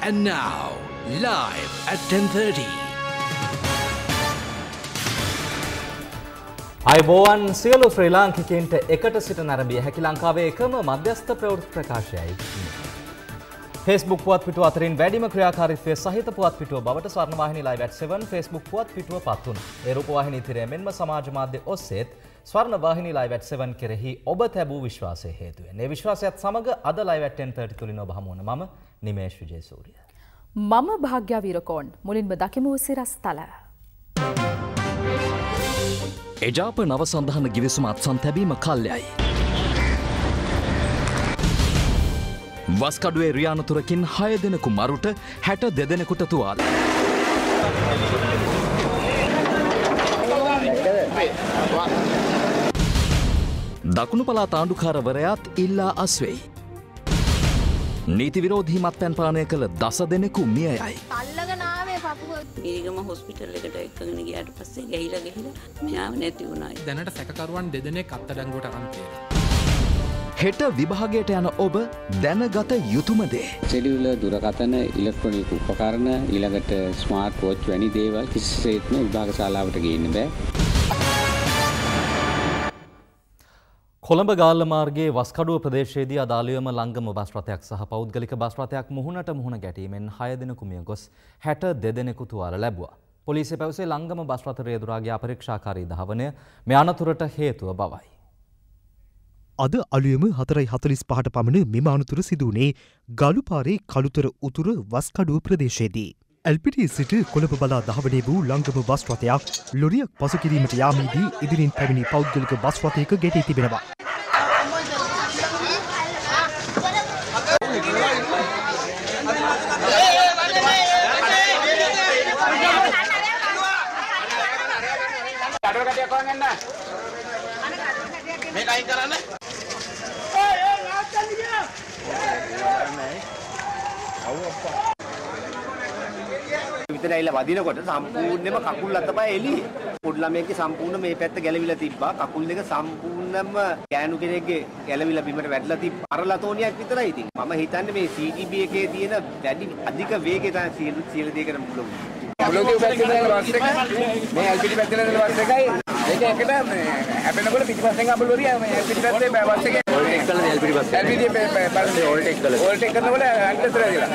And now, live at 10:30. අයිබෝවන් සියලු ශ්‍රී ලාංකිකයන්ට එකට සිට නැරඹිය හැකි ලංකාවේ එකම මධ්‍යස්ථ ප්‍රවෘත්ති ප්‍රකාශයයි. Facebook පුවත් පිටුව අතරින් වැඩිම ක්‍රියාකාරීත්වය සහිත පුවත් පිටුව බවට ස්වර්ණවාහිනී live at 7 Facebook පුවත් පිටුව පත් වුණා. ඒ රූපවාහිනී තිරය මෙන්ම සමාජ මාධ්‍ය ඔස්සේත් ස්වර්ණවාහිනී live at 7 කෙරෙහි ඔබ තැබූ විශ්වාසය හේතුවෙන්. මේ විශ්වාසයත් සමග අද live at 10:30 තුලින් ඔබ හමු වන මම නිමේෂ් විජේසූරිය. මම භාග්‍යා වීරකෝන් මුලින්ම දකිමු සිරස්තල. එජාප නව සඳහන ගිවිසුම අත්සන් තැබීම කල්යයි. වස්කඩුවේ රියානතුරකින් 6 දෙනෙකු මරුට 62 දෙනෙකුට තුවාල. දකුණු පළාත් ආණ්ඩුකාරවරයාත් ඉල්ලා අස්වෙයි. නීති විරෝධී මත්පැන් පානය කළ 10 දෙනෙකු මිය යයි. මීරිගම හොස්පිටල් එකට එක්කගෙන ගියාට පස්සේ ගිහිලා මෙයාව නැති වුණා. දැනට සැකකරුවන් 2 දෙනෙක් අත්අඩංගුවට අරන් තියෙනවා. හෙට විභාගයට යන ඔබ දැනගත යුතුම දේ. සෙලියුලර් දුරකථන, ඉලෙක්ට්‍රොනික උපකරණ, ඊළඟට ස්මාර්ට් වොච් වැනි දේවල් කිසිසේත්ම විභාග ශාලාවට ගේන්න බෑ. කොළඹ ගාල්ල මාර්ගයේ වස්කඩුව ප්‍රදේශයේදී අදාළවම ලංගම බස් රථයක් සහ පෞද්ගලික බස් රථයක් මුහුණට මුහුණ ගැටීමෙන් 6 දෙනෙකු මිය ගොස් 62 දෙනෙකු තුවාල ලැබුවා. පොලිසිය පැවසේ ලංගම බස් රථ රියදුරාගේ අපරීක්ෂාකාරී ධාවනය මේ අනතුරට හේතුව බවයි. අද අලුයම 4:45ට පමණ මෙම අනතුර සිදු වුණේ ගලුපාරේ කළුතර උතුර වස්කඩුව ප්‍රදේශයේදී. එල්පිටි සිට කොළඹ බලා ධාවනය වූ ලංගම බස් රථයක් ලොරියක් පසු කිරීමට යාමේදී ඉදිරින් පැමිණි පෞද්ගලික බස් රථයක ගැටී තිබෙනවා. විතර ඇවිල්ලා වදිනකොට සම්පූර්ණයෙන්ම කකුල් අතපය එළියේ. පොඩි ළමයෙක්ගේ සම්පූර්ණ මේ පැත්ත ගැලවිලා තිබ්බා. කකුල් දෙක සම්පූර්ණයෙන්ම ගෑනු කෙනෙක්ගේ ගැලවිලා බිමට වැටලා තිබ්බා. අර ලතෝනියක් විතරයි ඉතින්. මම හිතන්නේ මේ CGB එකේ තියෙන වැඩි අධික වේගය තමයි සියලු දෙයකට මුල වුනේ. මුලදී පැත්තේ බස් එක මේ එල්පිටි පැත්තේ බස් එකයි ඒක එකට හැපෙනකොට පිටිපස්සෙන් අපල ලොරිය මේ එල්පිටි පැත්තේ බස් එකේ ඕල්ටෙක් කළා එල්පිටි බස් එල්පිටි බලන්නේ ඕල්ටෙක් කළා. ඕල්ටෙක් කරනකොට අන්තතර දිලා.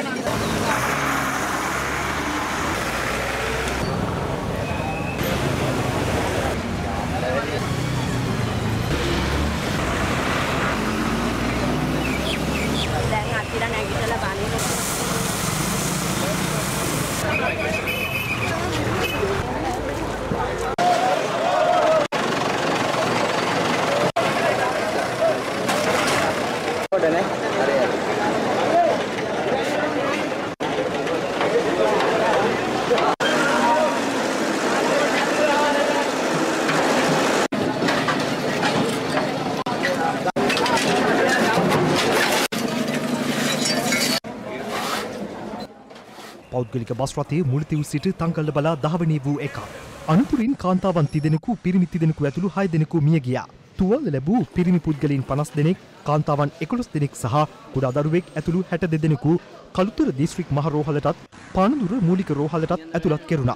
පෞද්ගලික බස් රථයේ මුලතිව් සිට තංගල්ල බලා ධාවනය වූ එක. අනතුරින් කාන්තාවන් 30 දෙනෙකු පිරිමි 30 දෙනෙකු ඇතුළු 6 දෙනෙකු මිය ගියා. තුවාල ලැබූ පිරිමි පුද්ගලයන් 50 දෙනෙක්, කාන්තාවන් 11 දෙනෙක් සහ කුඩා දරුවෙක් ඇතුළු 62 දෙනෙකු කළුතර දිස්ත්‍රික් මහ රෝහලටත් පානදුර මූලික රෝහලටත් ඇතුළත් කෙරුණා.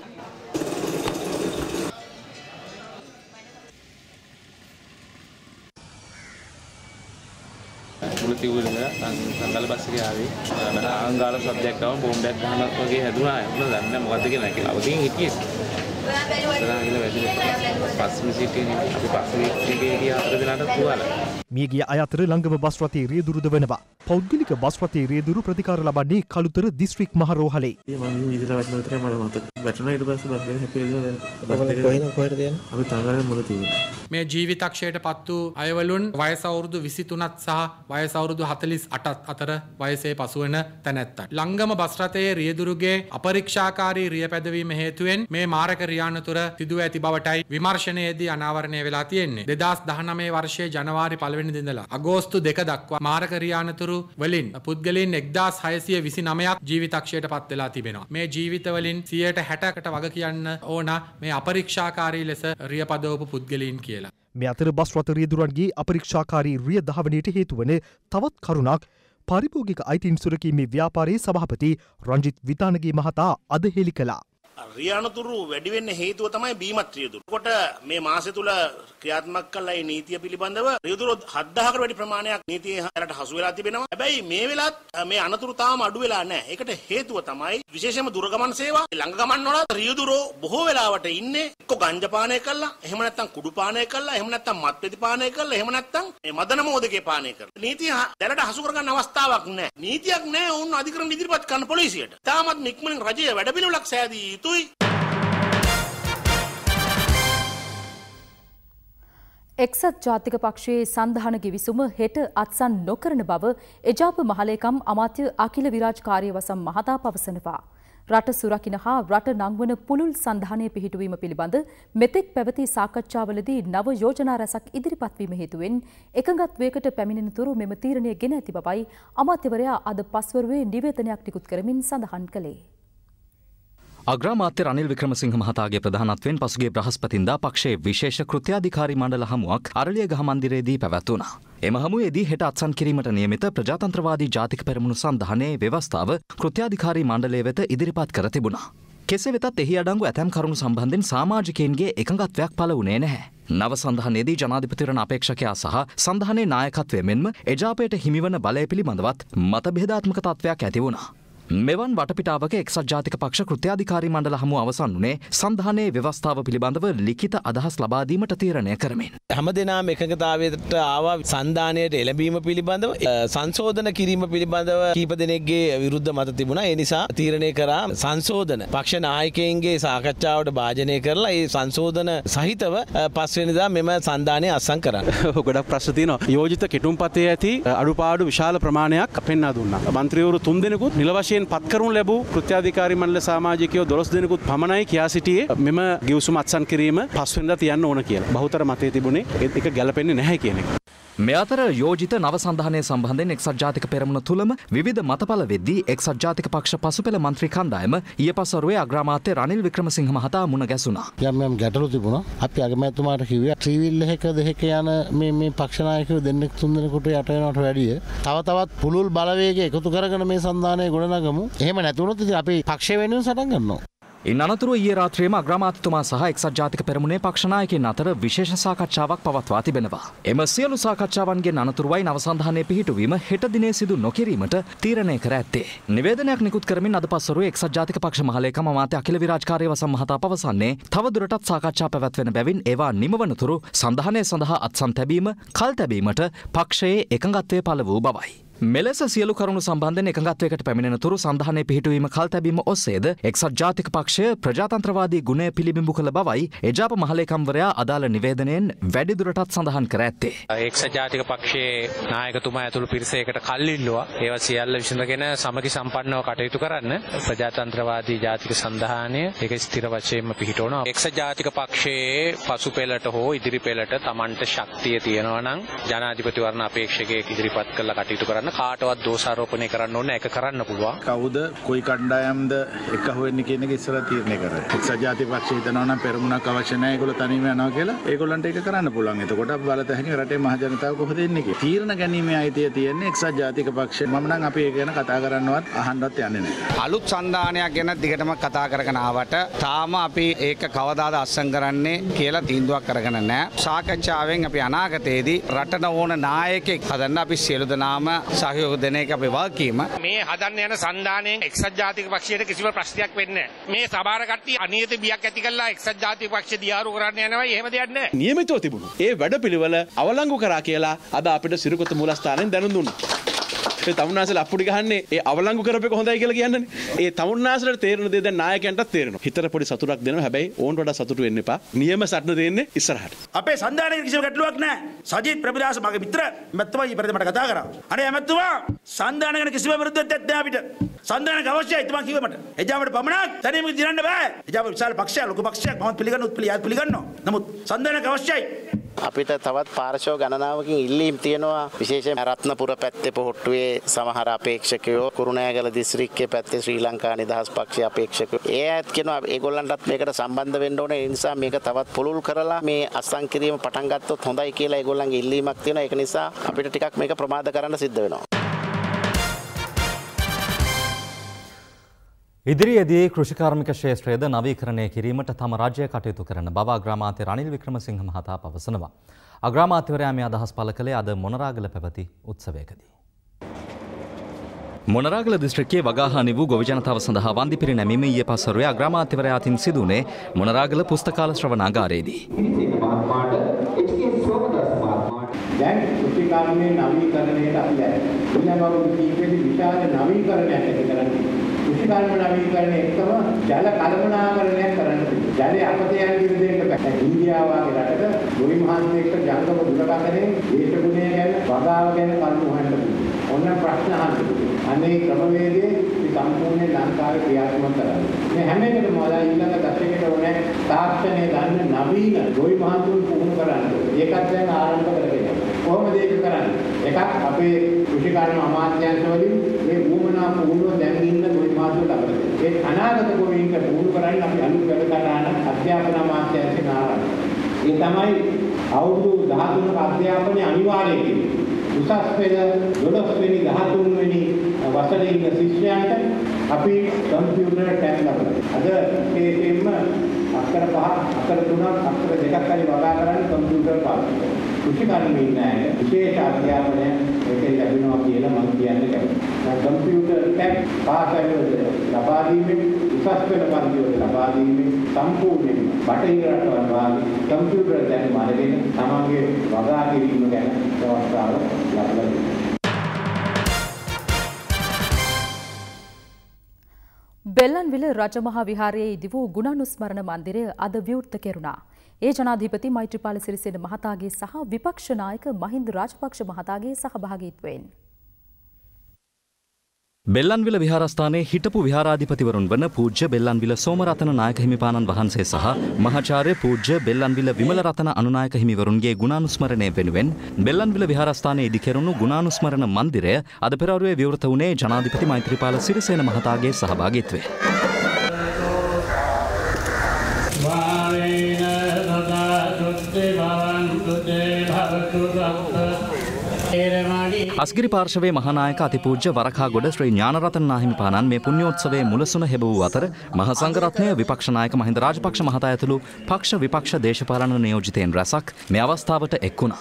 මුලතිවුල තංගල බස් එකේ ආවේ ආංගාල සබ්ජෙක්ට් ආවම බෝම්බයක් ගහනවා වගේ හැදුනා. මොකද දන්නේ නැහැ මොකද්ද කියලා. ඒක අවදීන් හිටියේ. සරාගිල වැදිලා පස්සේ සිටියේ අපි පස්සේ ගියේ හතර දිනකට තුවාල. මියගිය අය අතර ලංගම බස් රථයේ රියදුරුද වෙනවා. පෞද්ගලික බස් රථයේ රියදුරු ප්‍රතිකාර ලබන්නේ කළුතර දිස්ත්‍රික් මහ රෝහලේ. මම ඉඳලා වටන විතරයි මම මතක. වැටුණා ඊට පස්සේ බස් එක හැපෙලා කොහෙද යන්නේ? අපි තංගලේ මුල තියෙනවා. මේ ජීවිතක්ෂයට පත් වූ අයවලුන් වයස අවුරුදු 23ත් සහ වයස අවුරුදු 48ත් අතර වයසේ පසුවන තැනැත්තන්. ලංගම බස් රථයේ රියදුරුගේ අපරීක්ෂාකාරී රිය පැදවීම හේතුවෙන් මේ මාරක රියානතුර සිදුව ඇති බවටයි විමර්ශනයේදී අනාවරණය වෙලා තියෙන්නේ. 2019 වර්ෂයේ ජනවාරි 1 වෙනිදා ඉඳලා අගෝස්තු 2 දක්වා මාරක රියානතුරු වලින් පුද්ගලයන් 1629ක් ජීවිතක්ෂයට පත් වෙලා තිබෙනවා. මේ ජීවිත වලින් 60%කට වග කියන්න ඕන මේ අපරීක්ෂාකාරී ලෙස රිය පදවපු පුද්ගලයන් මේ අතර බස් රථ රියදුරන්ගේ අපරීක්ෂාකාරී රිය ධාවනයට හේතු වන තවත් කරුණක් පාරිභෝගික අයිතීන් සුරකීමේ ව්‍යාපාරයේ සභාපති රංජිත් විතානගේ මහතා අද හෙළි කළා. රියානතුරු වැඩි වෙන්න හේතුව තමයි බීමත් රියදුරු. කොට මේ මාසෙ තුල ක්‍රියාත්මක කළා මේ නීතිය පිළිබඳව රියදුරු 7000කට වැඩි ප්‍රමාණයක් නීතියට හසු වෙලා තිබෙනවා. හැබැයි මේ වෙලාවත් මේ අනතුරු තාම අඩු වෙලා නැහැ. ඒකට හේතුව තමයි විශේෂයෙන්ම දුරගමන් සේවා ළඟ ගමන් වල රියදුරු බොහෝ වෙලාවට ඉන්නේ එක්ක ගංජා පානය කළා, එහෙම නැත්නම් කුඩු පානය කළා, එහෙම නැත්නම් මත්පැති පානය කළා, එහෙම නැත්නම් මේ මදන මෝදකේ පානය කරලා. නීතිය දැනට හසු කරගන්න අවස්ථාවක් නැහැ. නීතියක් නැහැ වුන් අධිකරණ ඉදිරිපත් කරන පොලිසියට. තාමත් නික්මනින් රජයේ වැඩපිළිවෙලක් සෑදී යුතුයි. එක්සත් ජාතික පක්ෂයේ සන්ධාන ගිවිසුම හෙට අත්සන් නොකරන බව එජාප මහලේකම් අමාත්‍ය අකිල විරාජ් කාර්යවසම් මහතා පවසනවා. රට සුරකින හා රට නංවන පුළුල් සන්ධානය පිහිටුවීම පිළිබඳ මෙතෙක් පැවති සාකච්ඡාවලදී නව යෝජනා රැසක් ඉදිරිපත් වීම හේතුවෙන් එකඟත්වයකට පැමිණෙන තුරු මෙම තීරණය ගෙන ඇති බවයි අමාත්‍යවරයා අද පස්වරුවේ නිවේදනයක් නිකුත් කරමින් සඳහන් කළේ. අග්‍රාමාත්‍ය රනිල් වික්‍රමසිංහ මහතාගේ ප්‍රධානත්වයෙන් පසුගිය බ්‍රහස්පතින්දා පක්ෂයේ විශේෂ කෘත්‍යාධිකාරී මණ්ඩල හමුවක් අරලියගහ මන්දිරයේදී පැවැත්වුණා. එම හමුවේදී හෙට අත්සන් කිරීමට නියමිත ප්‍රජාතන්ත්‍රවාදී ජාතික පෙරමුණු සන්ධානයේ ව්‍යවස්ථාව කෘත්‍යාධිකාරී මණ්ඩලය වෙත ඉදිරිපත් කර තිබුණා. කෙසේ වෙතත් එහි අඩංගු ඇතැම් කරුණු සම්බන්ධයෙන් සමාජිකයන්ගේ එකඟත්වයක් පළ වුණේ නැහැ. නව සන්ධානයේදී ජනාධිපතිවරණ අපේක්ෂකයා සහ සන්ධානයේ නායකත්වය මෙන්ම එජාපයට හිමිවන බලය පිළිබඳවත් මතභේදාත්මක තත්ත්වයක් ඇති වුණා. මෙවන් වටපිටාවක එක්සත් ජාතික පක්ෂ කෘත්‍යාධිකාරී මණ්ඩල හමුව අවසන් වුණේ සන්ධානයේ ව්‍යවස්ථාව පිළිබඳව ලිඛිත අදහස් ලබා දීමට තීරණය කරමින්. හැමදෙනාම එකඟතාවයට ආවා සන්ධානයට එළඹීම පිළිබඳව සංශෝධන කිරීම පිළිබඳව කීප දෙනෙක්ගේ විරුද්ධ මත තිබුණා. ඒ නිසා තීරණය කරා සංශෝධන පක්ෂ නායකයින්ගේ සාකච්ඡාවට භාජනය කරලා ඒ සංශෝධන සහිතව පස්වෙනිදා මෙම සන්ධානය අත්සන් කරන්න. ගොඩක් ප්‍රශ්න තියෙනවා. යෝජිත කෙටුම්පතේ ඇති අඩුපාඩු විශාල ප්‍රමාණයක් පෙන්වා දුන්නා. මන්ත්‍රීවරු 3 දෙනෙකුත් නිල වශයෙන් පත් කරනු ලැබූ කෘත්‍යාධිකාරී මණ්ඩල සමාජිකයෝ 12 දෙනෙකුත් පමණයි කියා සිටියේ මෙම ගිවිසුම අත්සන් කිරීම පස්වෙනිදා තියන්න ඕන කියලා. බහුතර මතය තිබුණේ ඒක ගැලපෙන්නේ නැහැ කියන එක. මේ අතර යෝජිත නව සන්ධානය සම්බන්ධයෙන් එක්සත් ජාතික පෙරමුණ තුළම විවිධ මතපල වෙද්දී එක්සත් ජාතික පක්ෂ පසුපෙළ මන්ත්‍රී කණ්ඩායම ඊයේ පස්වරුවේ අග්‍රාමාත්‍ය රනිල් වික්‍රමසිංහ මහතා මුණ ගැසුණා. යම් ගැටලු තිබුණා. අපි අගමැතිතුමාට කිව්වා ත්‍රිවිල් එකක දෙක යන මේ පක්ෂ නායකයෝ දෙන්නෙක් තුන් දෙනෙකුට යට වෙනවට වැඩිය තවත් පුළුල් බලවේග එකතු කරගෙන මේ සන්ධානය ගොඩනගමු. එහෙම නැතුනොත් ඉතින් අපි පක්ෂ වෙනුවෙන් සටන් කරනවා. ඉන් අනතුරුව ඊයේ රාත්‍රියේම අග්‍රාමාත්‍යතුමා සහ එක්සත් ජාතික පෙරමුණේ පක්ෂ නායකයින් අතර විශේෂ සාකච්ඡාවක් පවත්වා තිබෙනවා. එම සියලු සාකච්ඡාවන්ගෙන් අනතුරුවයි නව සන්ධානයේ පිහිටුවීම හෙට දිනේ සිදු නොකිරීමට තීරණය කර ඇත්තේ. නිවේදනයක් නිකුත් කරමින් අද පස්වරුවේ එක්සත් ජාතික පක්ෂ මහලේකම් අමාත්‍ය අකිල විරාජ් කාර්යවසම් මහතා පවසන්නේ තවදුරටත් සාකච්ඡා පැවැත්වෙන බැවින් ඒවා නිමවනතුරු සන්ධානය සඳහා අත්සන් තැබීම කල් තැබීමට පක්ෂයේ එකඟත්වය පළ වූ බවයි. මෙලෙස සියලු කරුණු සම්බන්ධයෙන් එකඟත්වයකට පැමිණෙන තුරු සන්ධානයේ පිහිටුවීම කල් තැබීම ඔස්සේද එක්සත් ජාතික පක්ෂය ප්‍රජාතන්ත්‍රවාදී ගුණය පිළිබිඹු කළ බවයි එජාප මහලේකම්වරයා අදාළ නිවේදනයෙන් වැඩිදුරටත් සඳහන් කර ඇත්තේ. එක්සත් ජාතික පක්ෂයේ නායකතුමා ඇතුළු පිරිසකට කල් ඉල්ලුවා. ඒවා සියල්ල විසඳගෙන සමගි සම්පන්නව කටයුතු කරන්න ප්‍රජාතන්ත්‍රවාදී ජාතික සන්ධානය ඒක ස්ථිර වශයෙන්ම පිහිටවනවා. එක්සත් ජාතික පක්ෂයේ පසුපෙළට හෝ ඉදිරිපෙළට Tamanට ශක්තිය තියෙනවා නම් ජනාධිපතිවරණ අපේක්ෂකයෙක් ඉදිරිපත් කරලා කටයුතු කරන්න කාටවත් දෝෂාරෝපණය කරන්න ඕනේ ඒක කරන්න පුළුවන්. කවුද කොයි කණ්ඩායම්ද එක හොයන්නේ කියන එක ඉස්සර තීරණය කරා. එක්සත් ජාතික පක්ෂය හිතනවා නම් පෙරමුණක් අවශ්‍ය නැහැ ඒගොල්ලෝ තනියම යනවා කියලා. ඒගොල්ලන්ට ඒක කරන්න පුළුවන්. එතකොට අපි බලතැහැකිව රටේ මහ ජනතාව කොහොමද ඉන්නේ කියලා. තීරණ ගැනීමේ අයිතිය තියෙන්නේ එක්සත් ජාතික පක්ෂය. මම නම් අපි ඒක ගැන කතා කරන්නවත් අහන්නවත් යන්නේ නැහැ. අලුත් සන්ධානයක් ගැන දිගටම කතා කරගෙන ආවට තාම අපි ඒක කවදාද අත්සන් කරන්නේ කියලා තීන්දුවක් කරගෙන නැහැ. සාකච්ඡාවෙන් අපි අනාගතයේදී රටට ඕන නායකයෙක් හදන්න අපි සියලු දෙනාම සහයෝග දෙන එක අපේ වගකීම. මේ හදන්න යන සන්ධානයෙන් එක්සත් ජාතික පක්ෂයට කිසිම ප්‍රශ්නයක් වෙන්නේ නැහැ. මේ සමහර කට්ටිය අනියත බියක් ඇති කරලා එක්සත් ජාතික පක්ෂය දියාරු කරන්න යනවා. එහෙම දෙයක් නැහැ. නියමිතව තිබුණු ඒ වැඩපිළිවෙල අවලංගු කරා කියලා අද අපිට සිරුකොත මූලස්ථානයෙන් දැනුම් දුන්නා. ඒ තමුන්නාසල අප්පුඩි ගහන්නේ ඒ අවලංගු කරපේක හොඳයි කියලා කියන්නේ. ඒ තමුන්නාසලට තේරෙන දේ දැන් නායකයන්ටත් තේරෙනවා. හිතට පොඩි සතුටක් දෙනවා. හැබැයි ඕන් වඩා සතුටු වෙන්න එපා. නියම සටන දෙන්නේ ඉස්සරහට. අපේ සන්ධානයේ කිසිම ගැටලුවක් නැහැ. සජිත් ප්‍රේමදාස මගේ මිත්‍ර මැතිතුමා ඊපරද මට කතා කරා. අනේ මැතිතුමා සන්ධාන ගැන කිසිම විරුද්ධත්වයක් නැහැ අපිට. සන්ධානක අවශ්‍යයි තුමා කිව්ව මට. එජාවට පමණක් තනියම දිනන්න බෑ. එජාව විශාල පක්ෂයක් ලොකු පක්ෂයක් මම පිළිගන්නවා. නමුත් සන්ධානක අවශ්‍යයි. අපිට තවත් පාර්ශව ගණනාවකින් ඉල්ලීම් තියෙනවා. විශේෂයෙන් රත්නපුර පැත්තේ පොහොට්ටුවේ සමහර අපේක්ෂකයෝ කුරුණෑගල දිස්ත්‍රික්කයේ පැත්තේ ශ්‍රී ලංකා නිදහස් පක්ෂයේ අපේක්ෂකයෝ ඒ අයත් කියනවා ඒගොල්ලන්ටත් මේකට සම්බන්ධ වෙන්න ඕනේ. ඒ නිසා මේක තවත් පුළුල් කරලා මේ අත්සන් කිරීම පටන් ගත්තොත් හොඳයි කියලා ඒගොල්ලන්ගේ ඉල්ලීමක් තියෙනවා. ඒක නිසා අපිට ටිකක් මේක ප්‍රමාද කරන්න සිද්ධ වෙනවා. ඉදිරියේදී කෘෂිකාර්මික ක්ෂේත්‍රයේද නවීකරණය කිරීමට තම රාජ්‍ය කටයුතු කරන බව අග්‍රාමාත්‍ය රනිල් වික්‍රමසිංහ මහතා පවසනවා. අග්‍රාමාත්‍යවරයා මේ අදහස් පළ කළේ අද මොනරාගල පැවති උත්සවයකදී. මොනරාගල දිස්ත්‍රික්කයේ වගාහානි වූ ගොවි ජනතාව සඳහා වන්දි පිරිනැමීම ඊයේ පස්වරුවේ අග්‍රාමාත්‍යවරයා අතින් සිදු වුණේ මොනරාගල පුස්තකාල ශ්‍රවණාගාරයේදී. දැන් කෘෂිකාර්මයේ නවීකරණයට අපි දැන් ඊළඟ කීපෙදි විශාල නවීකරණයක් ඇති කරන්නේ. කෘෂිකාර්ම නවීකරණය එක්කම ජල කළමනාකරණයක් කරන්න තිබෙනවා. ජලයේ අපතේ යන විදිහට බෑ. ඉන්දියාව වගේ රටක ගොවි මහන්සියෙක් ජංගම දුරකථනයේ දේශගුණය ගැන වගාව ගැන කරුණු හොයන්න පුළුවන්. ඔන්න ප්‍රශ්න අහන්න. අනේ ක්‍රමවේදයේ සම්පූර්ණ ලංකාවේ ක්‍රියාත්මක කරන්නේ. මේ හැම එකටම වඩා ඊළඟ දශකයට ඕනේ තාක්ෂණය ගන්න නවීන ගොවි මහන්සියන් පුහුණු කරන්න. ඒකත් දැන් ආරම්භ කරගෙන. කොහොමද ඒක කරන්නේ? එකක් අපේ කෘෂිකාර්ම අමාත්‍යාංශවලින් මේ වුමනා පුහුණුව දැන් ඉන්න ගොවි මහන්සියෝ ලබනවා. ඒ අනාගත ගොවීන්ට පුහුණු කරන්න අපි අලුත් වැඩසටහනක් අධ්‍යාපන අමාත්‍යාංශයෙන් ආරම්භ කරනවා. ඒ තමයි අවුරුදු 13ක අධ්‍යාපනය අනිවාර්ය කිරීම. උසස් පෙළ 12 වෙනි 13 වෙනි වසරේ ඉන්න ශිෂ්‍යයන්ට අපි කම්පියුටර් ටැබ් ලබනවා. අද ඒකෙම අක්ෂර 5 අක්ෂර 3 අක්ෂර 2ක් හරි වගා කරන්න කම්පියුටර් පාවිච්චි කරනවා. කෘෂිකාර්මික ඉන්නේ විශේෂ අධ්‍යාපනය ඒකෙන් ලැබෙනවා කියලා මම කියන්න කැමතියි. කම්පියුටර් ටැබ් පාසල් ලබා දීමේ උසස් පෙළ පන්තිවල ලබා දීමේ සම්පූර්ණයෙන් බටහිර රටවල් වාගේ කම්පියුටර් දැනුම අරගෙන තමන්ගේ වගා කිරීම ගැන අවස්ථාව ලබා දෙනවා. බෙල්ලන්විල රජමහා විහාරයේ ඉදි වූ ගුණානුස්මරණ මන්දිරය අද විවෘත කෙරුණා. ඒ ජනාධිපති මෛත්‍රීපාල සිරිසේන මහතාගේ සහ විපක්ෂ නායක මහින්ද රාජපක්ෂ මහතාගේ සහභාගීත්වයෙන් බෙල්ලන්විල විහාරස්ථානයේ හිටපු විහාරාධිපතිවරුන් වන පූජ්‍ය බෙල්ලන්විල සෝමරතන නායක හිමිපාණන් වහන්සේ සහ මහාචාර්ය පූජ්‍ය බෙල්ලන්විල විමලරතන අනුනායක හිමිවරුන්ගේ ගුණානුස්මරණය වෙනුවෙන් බෙල්ලන්විල විහාරස්ථානයේ ඉදි කෙරුණු ගුණානුස්මරණ මන්දිරය අද පෙරවරුවේ විවෘත වුණේ ජනාධිපති මෛත්‍රීපාල සිරිසේන මහතාගේ සහභාගීත්වයෙන්. අස්ගිරි පාර්ශවයේ මහානායක අතිපූජ්‍ය වරකාගොඩ ශ්‍රී ඥානරතන නාහිමිපාණන් මේ පුණ්‍යෝත්සවයේ මුලසුන හෙබවූ අතර මහා සංඝරත්නය විපක්ෂ නායක මහින්ද රාජපක්ෂ මහතා ඇතුළු පක්ෂ විපක්ෂ දේශපාලන නියෝජිතයින් රැසක් මේ අවස්ථාවට එක් වුණා.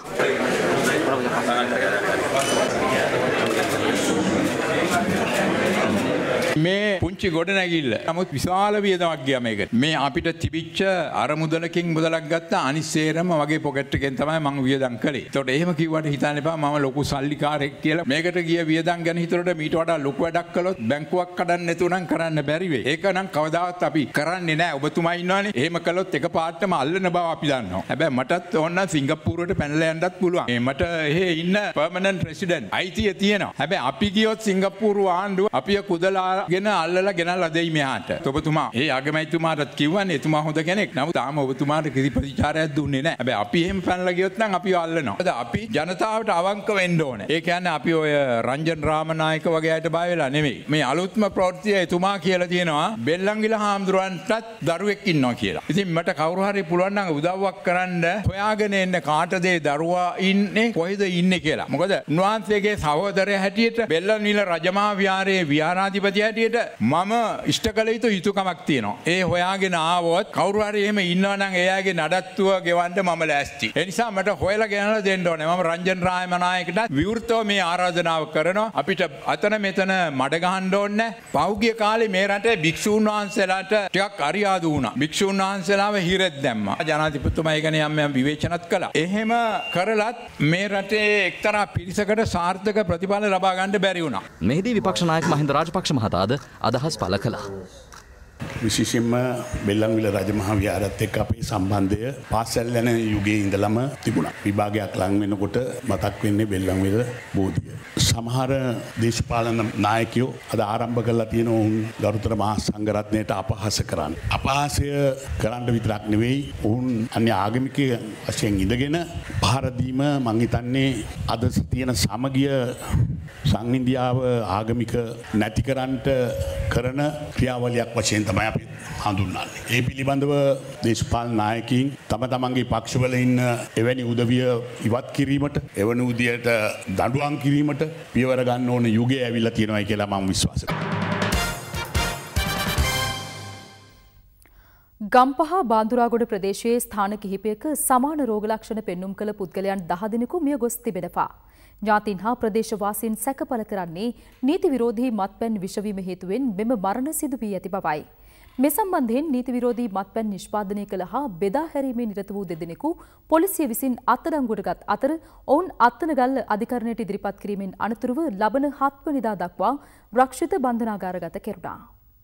මේ පුංචි ගොඩනැගිල්ල නමුත් විශාල වියදමක් ගියා මේකට. මේ අපිට තිබිච්ච අරමුදලකින් මුදලක් ගත්ත අනිත් සේරම වගේ පොකට් එකෙන් තමයි මම වියදම් කළේ. ඒතකොට එහෙම කිව්වට හිතන්න එපා මම ලොකු සල්ලිකාරයෙක් කියලා. මේකට ගිය වියදම් ගැන හිතනකොට මීට වඩා ලොකු වැඩක් කළොත් බැංකුවක් කඩන්න නැතුව නම් කරන්න බැරි වෙයි. ඒක නම් කවදාවත් අපි කරන්නේ නැහැ. ඔබතුමා ඉන්නවනේ. එහෙම කළොත් එකපාරටම අල්ලන බව අපි දන්නවා. හැබැයි මටත් ඕන නම් සිංගප්පූරුවට පැනලා යන්නත් පුළුවන්. මට එහෙ ඉන්න පර්මනන්ට් රෙසිඩන්ට් අයිතිය තියෙනවා. හැබැයි අපි ගියොත් සිංගප්පූරු ආණ්ඩුව අපිව කුදලා ගෙන අල්ලලා ගෙනල්ලා දෙයි මෙහාට. ඔබතුමා ඒ අගමැතිතුමාටත් කිව්වනේ එතුමා හොඳ කෙනෙක්. නමුත් තාම ඔබතුමාට කිසි ප්‍රතිචාරයක් දුන්නේ නැහැ. හැබැයි අපි එහෙම පැනලා ගියොත් නම් අපිව අල්ලනවා. මොකද අපි ජනතාවට අවංක වෙන්න ඕනේ. ඒ කියන්නේ අපි ඔය රංජන් රාමනායක වගේ අයට බය වෙලා නෙමෙයි. මේ අලුත්ම ප්‍රවෘත්තිය එතුමා කියලා තියෙනවා බෙල්ලන්විල හාමුදුරන්ටත් දරුවෙක් ඉන්නවා කියලා. ඉතින් මට කවුරු හරි පුළුවන් නම් උදව්වක් කරන්න හොයාගෙන එන්න කාටද දරුවා ඉන්නේ කොහෙද ඉන්නේ කියලා. මොකද උන්වහන්සේගේ සහෝදරයා හැටියට බෙල්ලන්විල රජමහා විහාරයේ විහාරාධිපති හැටියට මම ඉෂ්ට කළ යුතු යුතුකමක් තියෙනවා. ඒ හොයාගෙන ආවොත් කවුරු හරි එහෙම ඉන්නවා නම් එයාගේ නඩත්තුව ගෙවන්න මම ලෑස්ති. ඒ නිසා මට හොයලා ගෙනලා දෙන්න ඕනේ. මම රංජන් රාමනායකට විවෘතව මේ ආරාධනාව කරනවා. අපිට අතන මෙතන මඩ ගහන්න ඕනේ නැහැ. පහුගිය කාලේ මේ රටේ භික්ෂූන් වහන්සේලාට ටිකක් අරියාදු වුණා. භික්ෂූන් වහන්සේලාව හිරෙත් දැම්මා. ජනාධිපතිතුමා ඒක යම් විවේචනත් කළා. එහෙම කරලත් මේ රටේ එක්තරා පිරිසකට සාර්ථක ප්‍රතිඵල ලබා ගන්න බැරි වුණා. මෙහිදී විපක්ෂ නායක මහින්ද රාජපක්ෂ මහතාද අදහස් පළ කළා. විශේෂයෙන්ම බෙල්ලන්විල රජමහා විහාරත් එක්ක අපේ සම්බන්ධය පාසල් යන යුගයේ ඉඳලම තිබුණා. විභාගයක් ලඟ වෙනකොට මතක් වෙන්නේ බෙල්ලන්විල බෝධිය. සමහර දේශපාලන නායකයෝ අද ආරම්භ කරලා තියෙන උන් ගරුතර මහා සංඝරත්නයට අපහාස කරන්න. අපහාසය කරන්න විතරක් නෙවෙයි උන් අන්‍ය ආගමික වශයෙන් ඉඳගෙන පහර දීම මං හිතන්නේ අද තියෙන සමගිය සංහිඳියාව ආගමික නැතිකරන්නට කරන ක්‍රියාවලියක් වශයෙන් තමයි අපි හඳුන්වන්නේ. ඒ පිළිබඳව දේශපාලන නායකයින් තම තමන්ගේ පක්ෂවල ඉන්න එවැනි උදවිය ඉවත් කිරීමට, එවැනි උදියට දඬුවම් කිරීමට පියවර ගන්න ඕන යුගය ඇවිල්ලා තියෙනවා කියලා මම විශ්වාස කරනවා. ගම්පහ බාන්දුරාගොඩ ප්‍රදේශයේ ස්ථාන කිහිපයක සමාන රෝග ලක්ෂණ පෙන්눔 කළ පුද්ගලයන් 10 දෙනෙකු මිය ගොස් තිබෙනවා. ඥාතීන් හා ප්‍රදේශවාසීන් සැකපල කරන්නේ නීති විරෝධී මත්පැන් විෂවීම හේතුවෙන් මෙම මරණ සිදු වී ඇති බවයි. මේ සම්බන්ධයෙන් නීති විරෝධී මත්පැන් නිෂ්පාදනය කළ හා බෙදා හැරීමේ නිරත වූ දෙදෙනෙකු පොලිසිය විසින් අත්අඩංගුවට ගත් අතර ඔවුන් අත්අනගල්ල අධිකරණයට ඉදිරිපත් කිරීමෙන් අනතුරුව ලබන 7 වෙනිදා දක්වා රක්ෂිත බන්ධනාගාරගත කෙරුණා.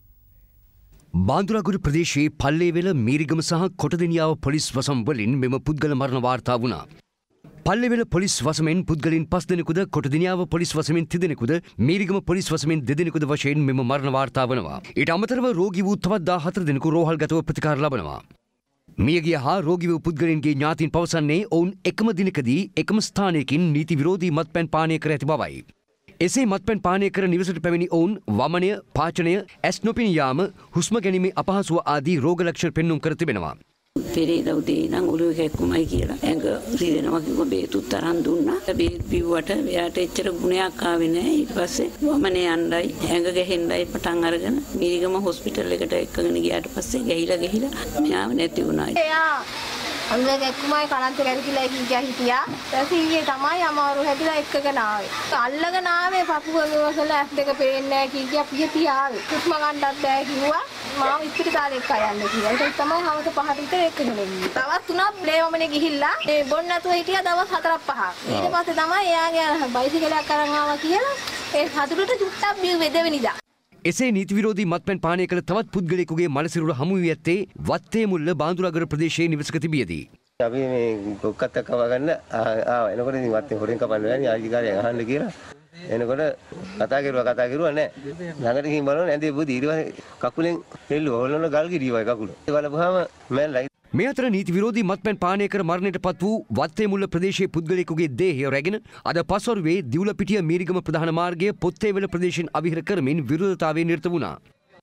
බාන්දුරාගොඩ ප්‍රදේශයේ පල්ලේවෙල මීරිගම සහ කොටදෙනියාව පොලිස් වසම් වලින් මෙම පුද්ගල මරණ වාර්තා වුණා. පල්ලේවෙල පොලිස් වසමෙන් පුද්ගලයන් 5 දෙනෙකුද කොටදෙනියාව පොලිස් වසමෙන් 3 දෙනෙකුද මීරිගම පොලිස් වසමෙන් 2 දෙනෙකුද වශයෙන් මෙම මරණ වාර්තා වනවා. ඊට අමතරව රෝගී වූ තවත් 14 දෙනෙකු රෝහල්ගතව ප්‍රතිකාර ලබනවා. මියගිය හා රෝගී වූ පුද්ගලයන්ගේ ඥාතීන් පවසන්නේ ඔවුන් එකම දිනකදී එකම ස්ථානයකින් නීති විරෝධී මත්පැන් පානය කර ඇති බවයි. එසේ මත්පැන් පානය කර නිවසට පැමිණි ඔවුන් වමනය, පාචනය, ඇස් නොපෙනී යාම, හුස්ම ගැනීමේ අපහසුව ආදී රෝග ලක්ෂණ පෙන්눔 කර තිබෙනවා. පෙරේදා උදේ ඉඳන් ඔළුව කැක්කුමයි කියලා ඇඟ රිදෙනවා කිව්ව බේතුත් තරම් දුන්නා. බේත් බිව්වට එයාට එච්චර ගුණයක් ආවේ නැහැ. ඊට පස්සේ වමනේ යන්නයි ඇඟ ගැහෙන්නයි පටන් අරගෙන මීරිගම හොස්පිටල් එකට එක්කගෙන ගියාට පස්සේ ගිහිලා මෙයාව නැති වුණා. අංග කැක්කුමයි කලන්ත කැරිකිලා කියා හිටියා. ඊයේ තමයි අමාරු හැදිලා එක්කගෙන ආවේ. අල්ලගෙන ආවේ පපුව වල ඇස් දෙක පේන්නේ නැහැ කියා පිය ආවේ. හුස්ම ගන්නත් බෑ කිව්වා. මාව ඉස්පිරිතාලේ එක්ක යන්න කිව්වා. ඒක තමයි හවස 5ට විතර එක්කගෙන ඉන්නේ. තවත් තුනක් බ්ලේවමනේ ගිහිල්ලා ඒ බොන්න නැතුව හිටියා දවස් 4-5ක්. ඊට පස්සේ තමයි එයාගේ බයිසිකලයක් අරන් ආවා කියලා ඒ හතුරුට චුට්ටක් බිව්වේ දෙවෙනිදා. එසේ නීති විරෝධී මත්පැන් පානය කළ තවත් පුද්ගලයෙකුගේ මලසිරුර හමු වී ඇත්තේ වත්තේ මුල්ල බාන්දුරාගොඩ ප්‍රදේශයේ නිවසක තිබියදී. අපි මේ කොක්කත් එක්ක වගන්න එනකොට ඉතින් වත්තේ හොරෙන් කපන්න බෑනේ ආජිකාරයෙන් අහන්න කියලා. එනකොට කතා කරුවා නෑ. ළඟට ගිහින් බලනවා නැන්දේ බුදි ඊට පස්සේ කකුලෙන් හෙල්ලුවා. හොල්ලන ගල් ගිරියවයි කකුල. ඒ බලපුවාම මැල්ලයි. මේ අතර නීති විරෝධී මත්පැන් පානය කර මරණයට පත් වූ වත්තේ මුල්ල ප්‍රදේශයේ පුද්ගලයෙකුගේ දේහය රැගෙන අද පස්වරුවේ දිවුලපිටිය මීරිගම ප්‍රධාන මාර්ගය පොත්තේවල ප්‍රදේශයෙන් අවිහිර කරමින් විරෝධතාවයේ නිරත වුණා.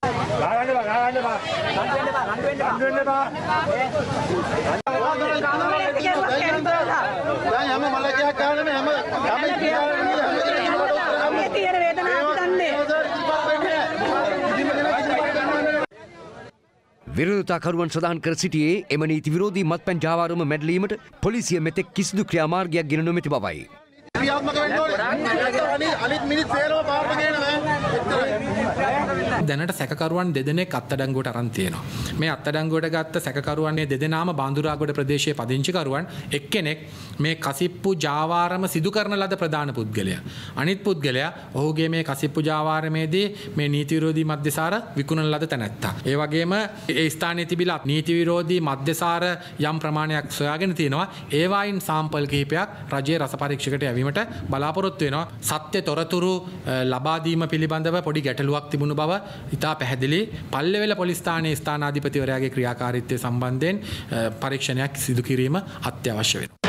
විරෝධතාකරුවන් සඳහන් කර සිටියේ එම නීති විරෝධී මත්පැන් ජාවාරම මැඩලීමට පොලිසිය මෙතෙක් කිසිදු ක්‍රියාමාර්ගයක් ගෙන නොමැති බවයි. දැනට සැකකරුවන් දෙදෙනෙක් අත්අඩංගුවට අරන් තියෙනවා. මේ අත්අඩංගුවට ගත්ත සැකකරුවන් දෙදෙනාම බාන්දුරාගොඩ ප්‍රදේශයේ පදිංචිකරුවන් එක්කෙනෙක් මේ කසිප්පු ජාවාරම සිදු කරන ලද ප්‍රධාන පුද්ගලයා. අනිත් පුද්ගලයා ඔහුගේ මේ කසිප්පු ජාවාරමේදී මේ නීති විරෝධී මද්යසාර විකුණන ලද තැනැත්තා. ඒ වගේම ඒ ස්ථානයේ තිබිලා නීති විරෝධී මද්යසාර යම් ප්‍රමාණයක් සොයාගෙන තියෙනවා. ඒවායින් සාම්පල් කිහිපයක් රජයේ රස පරීක්ෂකයට යැවීමට බලාපොරොත්තු වෙනවා. සත්‍ය තොරතුරු ලබා දීම පිළිබඳව පොඩි ගැටලුවක් තිබුණු බව ඉතා පැහැදිලි. පල්ලේවෙල පොලිස් ස්ථානයේ ස්ථානාධිපතිවරයාගේ ක්‍රියාකාරීත්වය සම්බන්ධයෙන් පරීක්ෂණයක් සිදු කිරීම අත්‍යවශ්‍ය වෙනවා.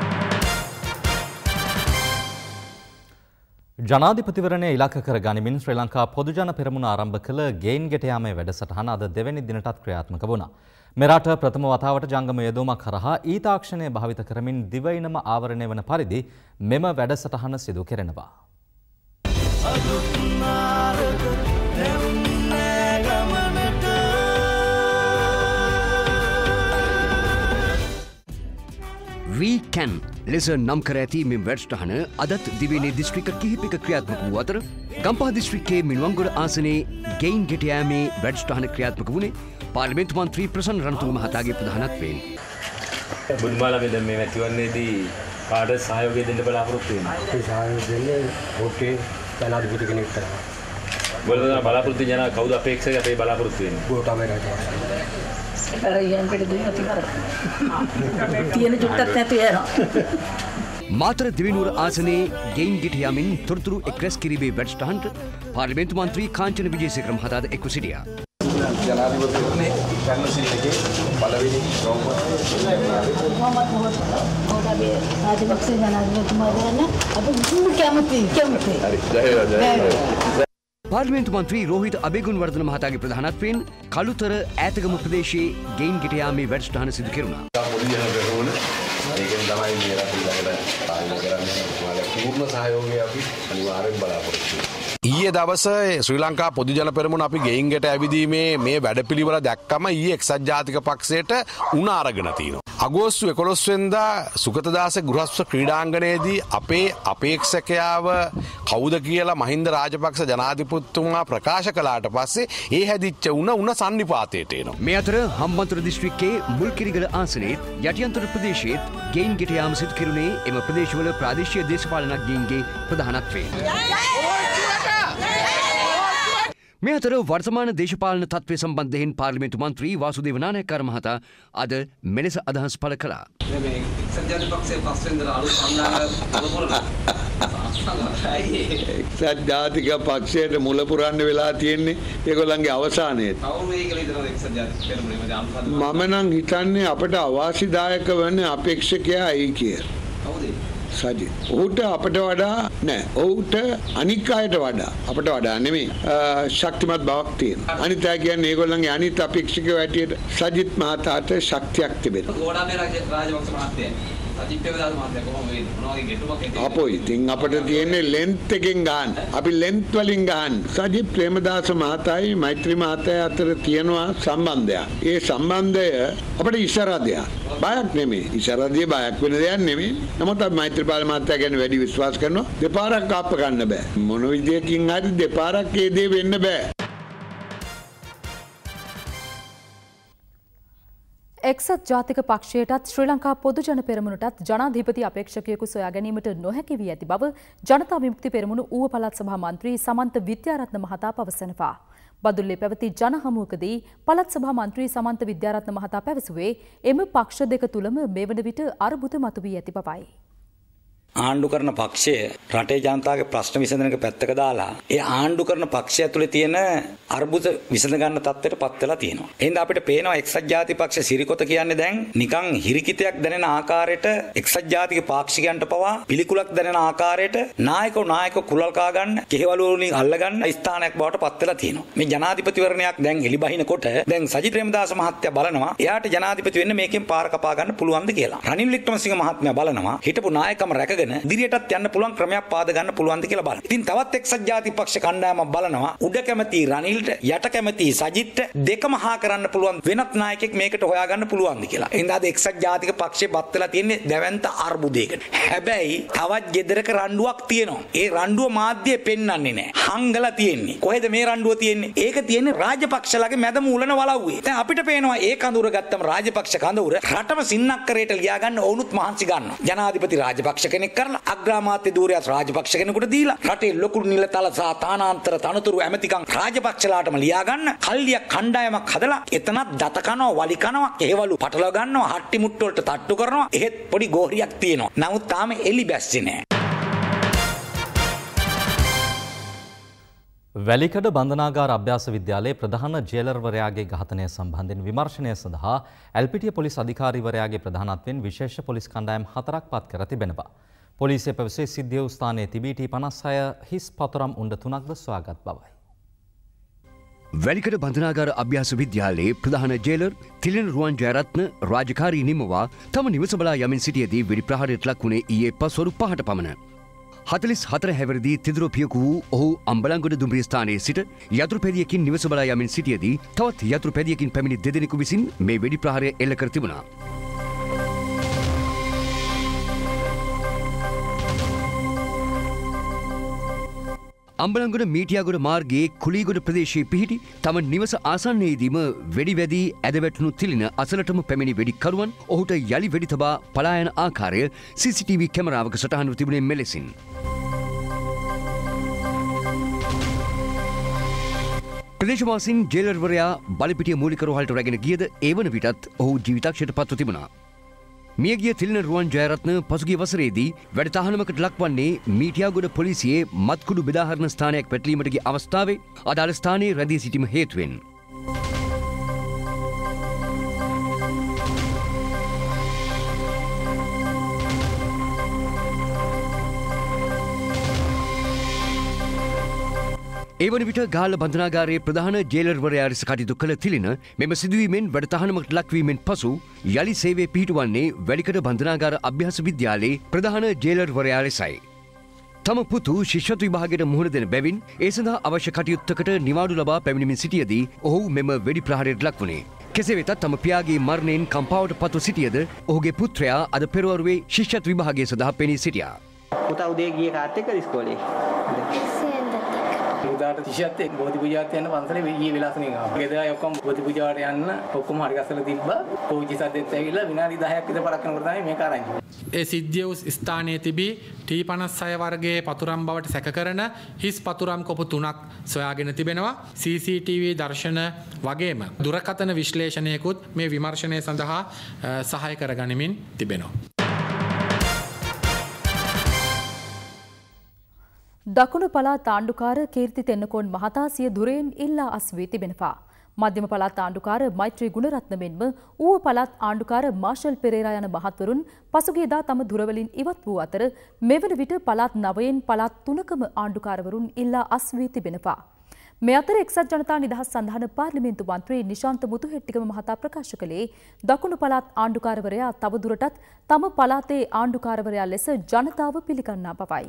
ජනාධිපතිවරණය ඉලක්ක කර ගනිමින් ශ්‍රී ලංකා පොදුජන පෙරමුණ ආරම්භ කළ ගෙයින් ගෙට යාමේ වැඩසටහන අද දෙවැනි දිනටත් ක්‍රියාත්මක වුණා. මෙරට ප්‍රථම වතාවට ජංගම යෙදවීමක් කරහා ඊ තාක්ෂණය භාවිත කරමින් දිවයිනම ආවරණය වන පරිදි මෙම වැඩසටහන සිදු කෙරෙනවා. We can ලෙස නම් කර ඇති මෙම වැඩසටහන අදත් දිවයිනේ දිස්ත්‍රික්ක කිහිපයක ක්‍රියාත්මක වූ අතර ගම්පහ දිස්ත්‍රික්කයේ මිනුවන්ගොඩ ආසනයේ ගෙයින් ගෙට යාමේ වැඩසටහන ක්‍රියාත්මක වුණේ පාර්ලිමේන්තු මන්ත්‍රී ප්‍රසන්න රණතුංග මහතාගේ ප්‍රධානත්වයෙන්. බුදුමාලා මේ දැන් මේ මැතිවරණයේදී කාට සහයෝගය දෙන්න බලාපොරොත්තු වෙනවා? ඒ සහයෝගය දෙන්නේ ඕකේ ජනාධිපති කෙනෙක්ට. බලන්න බලාපොරොත්තු ජන කවුද අපේක්ෂක අපේ බලාපොරොත්තු වෙන්නේ? ගෝඨාභය රාජපක්ෂ. තියෙන චුට්ටක් නැති යනවා. මාතර දිවිනුවර ආසනයේ ගෙයින් ගෙට යාමින් තොරතුරු එක්රැස් කිරීමේ වැඩසටහනට පාර්ලිමේන්තු මන්ත්‍රී කාංචන විජේසේකර මහතාද එක්ව සිටියා. ජනාධිපතිවරණේ කර්මශීල එකේ පළවෙනි රාජපක්ෂ ජනාධිපතිතුමා ගන්න අපි කැමති. පාර්ලිමේන්තු මන්ත්‍රී රෝහිත අබේගුණවර්ධන මහතාගේ ප්‍රධානත්වයෙන් කළුතර ඈතගම ප්‍රදේශයේ ගෙයින් ගෙට යාමේ වැඩසටහන සිදු කෙරුණා. ඒකෙන් තමයි මේ රට ඊළඟට පාලනය කරන්නේ. ඔයාලා පූර්ණ සහයෝගය අපි අනිවාර්යෙන් බලාපොරොත්තු වෙනවා. ඊයේ දවසේ ශ්‍රී ලංකා පොදු ජන පෙරමුණ අපි ගෙයින්ගට ඇවිදීමේ මේ වැඩපිළිවෙල දැක්කම ඊයේ එක්සත් ජාතික පක්ෂයට උණ අරගෙන තියෙනවා. අගෝස්තු 11 වෙනිදා සුගතදාස ගෘහස්ව ක්‍රීඩාංගණයේදී අපේ අපේක්ෂකයාව කවුද කියලා මහින්ද රාජපක්ෂ ජනාධිපතිතුමා ප්‍රකාශ කළාට පස්සේ ඒ හැදිච්ච උණ සන්නිපාතයට එනවා. මේ අතර හම්බන්තොට දිස්ත්‍රික්කයේ මුල්කිරිගල ආසනයේත් යටිඅන්තර ප්‍රදේශයේත් ගෙයින්ගට යාම සිදු කෙරුණේ එම ප්‍රදේශවල ප්‍රාදේශීය දේශපාලනඥයින්ගේ ප්‍රධානත්වයෙන්. මේ අතර වර්තමාන දේශපාලන තත්ත්වය සම්බන්ධයෙන් පාර්ලිමේන්තු මන්ත්‍රී වාසුදේව නානායක්කාර මහතා අද මෙලෙස අදහස් පළ කළා. එක්සත් ජාතික පක්ෂයට මුල පුරන්න වෙලා තියෙන්නේ ඒගොල්ලන්ගේ අවසානයේ. මම නම් හිතන්නේ අපට අවාසිදායක වෙන අපේක්ෂකයා ඇයි කියලා. සජිත්. ඔහුට අපට වඩා නෑ. ඔහුට අනික් අයට වඩා අපට වඩා නෙමෙයි ශක්තිමත් බවක් තියෙනවා. අනිත් අය කියන්නේ ඒගොල්ලන්ගේ අනිත් අපේක්ෂකයෝ හැටියට සජිත් මහතාට ශක්තියක් තිබෙනවා. ගෝඩාමේ රාජපක්ෂ මහත්තයා සජිත් ප්‍රේමදාස මහත්තයා කොහොම වෙන්නේ? මොනවගේ ගැටුමක් අපොයි. ඉතින් අපිට තියෙන්නේ ලෙන්ත් එකෙන් ගන්න. අපි ලෙන්ත් වලින් ගන්න. සජිත් ප්‍රේමදාස මහතායි මෛත්‍රී මහත්තයා අතර තියෙනවා සම්බන්ධයක්. ඒ සම්බන්ධය අපිට ඉස්සරහදයක්. බයක් නෙමෙයි. ඉස්සරහදී බයක් වෙන දෙයක් නෙමෙයි. නමුත් අපි මෛත්‍රීපාල මහත්තයා ගැන වැඩි විශ්වාස කරනවා. දෙපාරක් ආප්ප ගන්න බෑ. මොන විදියකින් හරි දෙපාරක් ඒ දේ වෙන්න බෑ. එක්සත් ජාතික පක්ෂයටත් ශ්‍රී ලංකා පොදු ජන පෙරමුණටත් ජනාධිපති අපේක්ෂකයෙකු සොයා ගැනීමට නොහැකි වී ඇති බව ජනතා විමුක්ති පෙරමුණ ඌව පළාත් සභා මන්ත්‍රී සමන්ත විද්‍යාරත්න මහතා පවසනවා. බදුල්ලේ පැවති ජන හමුවකදී පළාත් සභා මන්ත්‍රී සමන්ත විද්‍යාරත්න මහතා පැවසුවේ එම පක්ෂ දෙක තුලම මෙවන විට අර්බුද මතුවී ඇති බවයි. ආණ්ඩු කරන පක්ෂය රටේ ජනතාවගේ ප්‍රශ්න විසඳන එක පැත්තක දාලා ඒ ආණ්ඩු කරන පක්ෂය ඇතුලේ තියෙන අර්බුද විසඳ ගන්න තත්ත්වයට පත් වෙලා තියෙනවා. එහෙනම් අපිට පේනවා එක්සත් ජාතික පක්ෂ සිරිකොත කියන්නේ දැන් නිකන් හිරිකිතයක් දැනෙන ආකාරයට එක්සත් ජාතික පාක්ෂිකයන්ට පවා පිළිකුලක් දැනෙන ආකාරයට නායක කුලල් කා ගන්න කෙහෙවලු වලින් අල්ල ගන්න ස්ථානයක් බවට පත් වෙලා තියෙනවා. මේ ජනාධිපතිවරණයක් දැන් එලිබහිනකොට දැන් සජිත් ප්‍රේමදාස මහත්තයා බලනවා එයාට ජනාධිපති වෙන්න මේකෙන් පාර කපා ගන්න පුළුවන්ද කියලා. රනිල් වික්‍රමසිංහ මහත්මයා බලනවා හිටපු නායකම රැකගෙන දිරියටත් යන්න පුළුවන් ක්‍රමයක් පාද ගන්න පුළුවන්ද කියලා බලන්න. ඉතින් තවත් එක්සත් ජාතික පක්ෂ කණ්ඩායමක් බලනවා උඩ කැමති රනිල්ට යට කැමති සජිත්ට දෙකම හා කරන්න පුළුවන් වෙනත් නායකයෙක් මේකට හොයාගන්න පුළුවන්ද කියලා. එහෙනම් අද එක්සත් ජාතික පක්ෂේ බත් වෙලා තියෙන්නේ දැවැන්ත අර්බුදයකට. හැබැයි තවත් ගෙදරක රණ්ඩුවක් තියෙනවා. ඒ රණ්ඩුව මාධ්‍යයේ පෙන්වන්නේ නැහැ. හංගලා තියෙන්නේ. කොහෙද මේ රණ්ඩුව තියෙන්නේ? ඒක තියෙන්නේ රාජපක්ෂලගේ මැද මූලන වලව්වේ. දැන් අපිට පේනවා ඒ කඳුර ගත්තම රාජපක්ෂ කඳුර රටම සින්නක්කරයට ලියා ගන්න ඕනුත් මහන්සි ගන්නවා. ජනාධිපති රාජපක්ෂ කෙනෙක් කරලා අග්‍රාමාත්‍ය ධූරයත් රාජපක්ෂ කෙනෙකුට දීලා රටේ ලොකු නිලතල සහ තානාන්තර තනතුරු ඇමතිකම් රාජපක්ෂලාටම ලියා ගන්න කල්ලිය කණ්ඩායමක් හදලා එතනත් දත කනවා වලි කනවා එහෙවලු පටලව ගන්නවා හට්ටි මුට්ටු වලට තට්ටු කරනවා එහෙත් පොඩි ගෝහියක් තියෙනවා. නමුත් තාම එලි බැස්සේ නැහැ. වැලිකඩ බන්ධනාගාර අභ්‍යාස විද්‍යාලයේ ප්‍රධාන ජේලර්වරයාගේ ඝාතනය සම්බන්ධයෙන් විමර්ශනය සඳහා ඇල්පිටිය පොලිස් අධිකාරීවරයාගේ ප්‍රධානත්වයෙන් විශේෂ පොලිස් කණ්ඩායම් 4ක් පත් කර තිබෙනවා. පොලිසිය පැවසේ සිද්ධිය වූ ස්ථානයේ තිබී T56 හිස් පතරම් උණ්ඩ 3ක්ද සොයාගත් බවයි. වැලිකඩ බන්ධනාගාර අභ්‍යාස විද්‍යාලයේ ප්‍රධාන ජේලර් තිලින රුවන් ජයරත්න රාජකාරී නිමවා තම නිවස බලා යමින් සිටියදී වෙඩි ප්‍රහාරයට ලක් වුණේ ඊයේ පස්වරු 5ට පමණ. 44 හැවිරිදි තිදරෝපියකු වූ ඔහු අම්බලන්ගොඩ දුම්රිය ස්ථානයේ සිට යතුරු පැදියකින් නිවස බලා යමින් සිටියදී තවත් යතුරු පැදියකින් පැමිණි දෙදෙනෙකු විසින් මේ වෙඩි ප්‍රහාරය එල්ල කර තිබුණා. අම්බලන්ගොඩ මීටියාගොඩ මාර්ගයේ කුලීගොඩ ප්‍රදේශයේ පිහිටි තම නිවස ආසන්නයේදීම වෙඩි වැදී ඇදවැටුණු තිලින අසලටම පැමිණි වෙඩිකරුවන් ඔහුට යළි වෙඩි තබා පලා යන ආකාරය CCTV කැමරාවක සටහන්ව තිබුණේ මෙලෙසින්. ප්‍රදේශවාසීන් ජේලර්වරයා බලපිටිය මූලික රෝහලට රැගෙන ගියද ඒ වන විටත් ඔහු ජීවිතක්ෂයට පත්ව තිබුණා. මියගිය තිලින රුවන් ජයරත්න පසුගිය වසරේදී වැඩ තහනමකට ලක්වන්නේ මීටියාගොඩ පොලිසියේ මත්කුඩු බෙදාහරණ ස්ථානයක් පැටලීමට ගිය අවස්ථාවේ අදාළ ස්ථානයේ රැඳී සිටීම හේතුවෙන්. ඒවන විට ගාල්ල බන්ධනාගාරයේ ප්‍රධාන ජේලර්වරයා ලෙස කටයුතු කළ තිලින මෙම සිදුවීමෙන් වැඩ තහනමකට ලක්වීමෙන් පසු යළි සේවයේ පිහිටුවන්නේ වැලිකඩ බන්ධනාගාර අභ්‍යාස විද්‍යාලයේ ප්‍රධාන ජේලර්වරයා ලෙසයි. තම පුතු ශිෂ්‍යත්ව විභාගයට මුහුණ දෙන බැවින් ඒ සඳහා අවශ්‍ය කටයුත්තකට නිවාඩු ලබා පැමිණෙමින් සිටියදී ඔහු මෙම වෙඩි ප්‍රහාරයට ලක් වුණේ. කෙසේ වෙතත් තම පියාගේ මරණයෙන් කම්පාවට පත්ව සිටියද ඔහුගේ පුත්‍රයා අද පෙරවරුවේ ශිෂ්‍යත්ව විභාගය සඳහා පෙනී සිටියා. පුතා උදේ ගියේ කාත් එක්කද ඉස්කෝලේ? උදාට ශිෂ්‍යත් එක්ක බෝධි පූජාවට යන පන්සලේ ඊයේ විලාසනේ ආවා. ගෙදර අය ඔක්කොම බෝධි පූජාවට යන්න ඔක්කොම හරි ගස්සලා තිබ්බා. පූජි සද්දෙත් ඇවිල්ලා විනාඩි 10ක් විතර පරක් කරනකොට තමයි මේක ආරංචි. ඒ සිද්ධිය වූ ස්ථානයේ තිබී T56 වර්ගයේ පතුරම් බවට සැක කරන හිස් පතුරම් කොපු 3ක් සොයාගෙන තිබෙනවා. CCTV දර්ශන වගේම දුරකථන විශ්ලේෂණයකුත් මේ විමර්ශනය සඳහා සහාය කරගනිමින් තිබෙනවා. දකුණු පළාත් ආණ්ඩුකාර කීර්ති තෙන්නකෝන් මහතා සිය දුරෙන් ඉල්ලා අස්වී තිබෙනවා. මධ්‍යම පළාත් ආණ්ඩුකාර මෛත්‍රී ගුණරත්න මෙන්ම ඌව පළාත් ආණ්ඩුකාර මාෂල් පෙරේරා යන මහත්වරුන් පසුගියදා තම දුරවලින් ඉවත් වූ අතර මෙවන විට පළාත් 9න් පළාත් 3කම ආණ්ඩුකාරවරුන් ඉල්ලා අස්වී තිබෙනවා. මේ අතර එක්සත් ජනතා නිදහස් සන්ධාන පාර්ලිමේන්තු මන්ත්‍රී නිශාන්ත මුතුහෙට්ටිගම මහතා ප්‍රකාශ කළේ දකුණු පළාත් ආණ්ඩුකාරවරයා තවදුරටත් තම පළාතේ ආණ්ඩුකාරවරයා ලෙස ජනතාව පිළිගන්නා බවයි.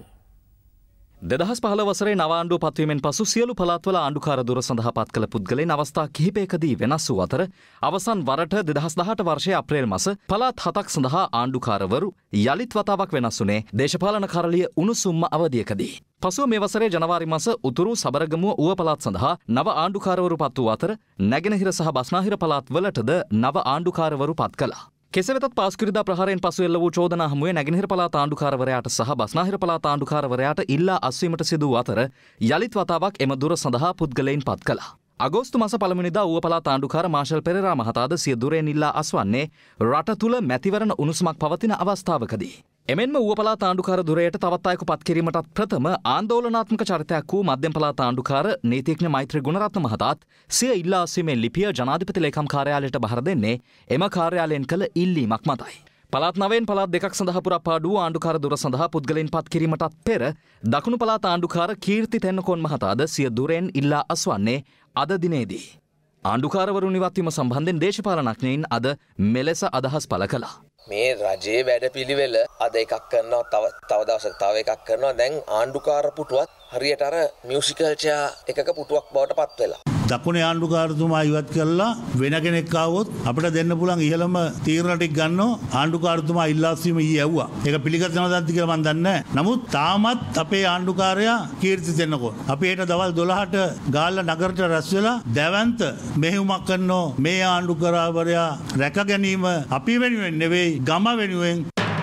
2015 වසරේ නව ආණ්ඩුව පත්වීමෙන් පසු සියලු පළාත්වල ආණ්ඩුකාර දුර සඳහා පත් කළ පුද්ගලයන් අවස්ථා කිහිපයකදී වෙනස් වූ අතර අවසන් වරට 2018 වර්ෂයේ අප්‍රේල් මාස පළාත් 7ක් සඳහා ආණ්ඩුකාරවරු යලිත් වතාවක් වෙනස් වුණේ දේශපාලන කරළිය උණුසුම්ම අවධියකදී. පසුව මේ වසරේ ජනවාරි මාස උතුරු සබරගමුව ඌව පළාත් සඳහා නව ආණ්ඩුකාරවරු පත් වූ අතර නැගෙනහිර සහ බස්නාහිර පළාත් වලටද නව ආණ්ඩුකාරවරු පත් කළා. කෙසේ වෙතත් පාස්කුරිදා ප්‍රහාරයෙන් පසු එල්ල වූ චෝදනා හමුවේ නැගෙනහිර පළාත් ආණ්ඩුකාරවරයාට සහ බස්නාහිර පළාත් ආණ්ඩුකාරවරයාට ඉල්ලා අස්වීමට සිදු වූ අතර යලිත් වතාවක් එම දුර සඳහා පුද්ගලයන් පත් කළා. අගෝස්තු මාස පළමුවනිදා ඌව පළාත් ආණ්ඩුකාර මාෂල් පෙරේරා මහතාද සිය දුරෙන් ඉල්ලා අස්වන්නේ රට තුල මැතිවරණ උණුසුමක් පවතින අවස්ථාවකදී. එමෙන්ම ඌව පළාත් ආණ්ඩුකාර දුරයට තවත් අයෙකු පත් කිරීමටත් ප්‍රථම ආන්දෝලනාත්මක චරිතයක් වූ මධ්‍යම පළාත් ආණ්ඩුකාර නීතිඥ මෛත්‍රී ගුණරත්න මහතාත් සිය ඉල්ලා අස්වීමේ ලිපිය ජනාධිපති ලේකම් කාර්යාලයට බහර දෙන්නේ එම කාර්යාලයෙන් කළ ඉල්ලීමක් මතයි. පළාත් 9න් පළාත් 2ක් සඳහා පුරපාඩු ආණ්ඩුකාර දුර සඳහා පුද්ගලයන් පත් කිරීමටත් පෙර දකුණු පළාත් ආණ්ඩුකාර කීර්ති තෙන්නකෝන් මහතාද සිය දුරෙන් ඉල්ලා අස්වන්නේ අද දිනේදී. ආණ්ඩුකාරවරුන් ඉවත්වීම සම්බන්ධයෙන් දේශපාලනඥයින් අද මෙලෙස අදහස් පළ කළා. මේ රජයේ වැඩපිළිවෙල අද එකක් කරනවා තව දවසක තව එකක් කරනවා දැන් ආණ්ඩුකාර පුටුවත් හරියට අර මියුසිකල් චෙයා එකක පුටුවක් බවට පත් වෙලා. දකුණේ ආණ්ඩුකාරතුමා ඉවත් කරලා වෙන කෙනෙක් ආවොත් අපිට දෙන්න පුළුවන් ඉහළම තීරණ ටික ගන්නවා ආණ්ඩුකාරතුමා ඉල්ලාස්වීම ඊයේ ඇව්වා. ඒක පිළිගන්නවද නැද්ද කියලා මම දන්නේ නැහැ. නමුත් තාමත් අපේ ආණ්ඩුකාරයා කීර්ති දෙන්නකෝ. අපි හෙට දවල් 12ට ගාල්ල නගරයට රැස් වෙලා දැවන්ත මෙහෙයුමක් කරනවා මේ ආණ්ඩුකාරවරයා රැක ගැනීම අපි වෙනුවෙන් නෙවෙයි ගම වෙනුවෙන්.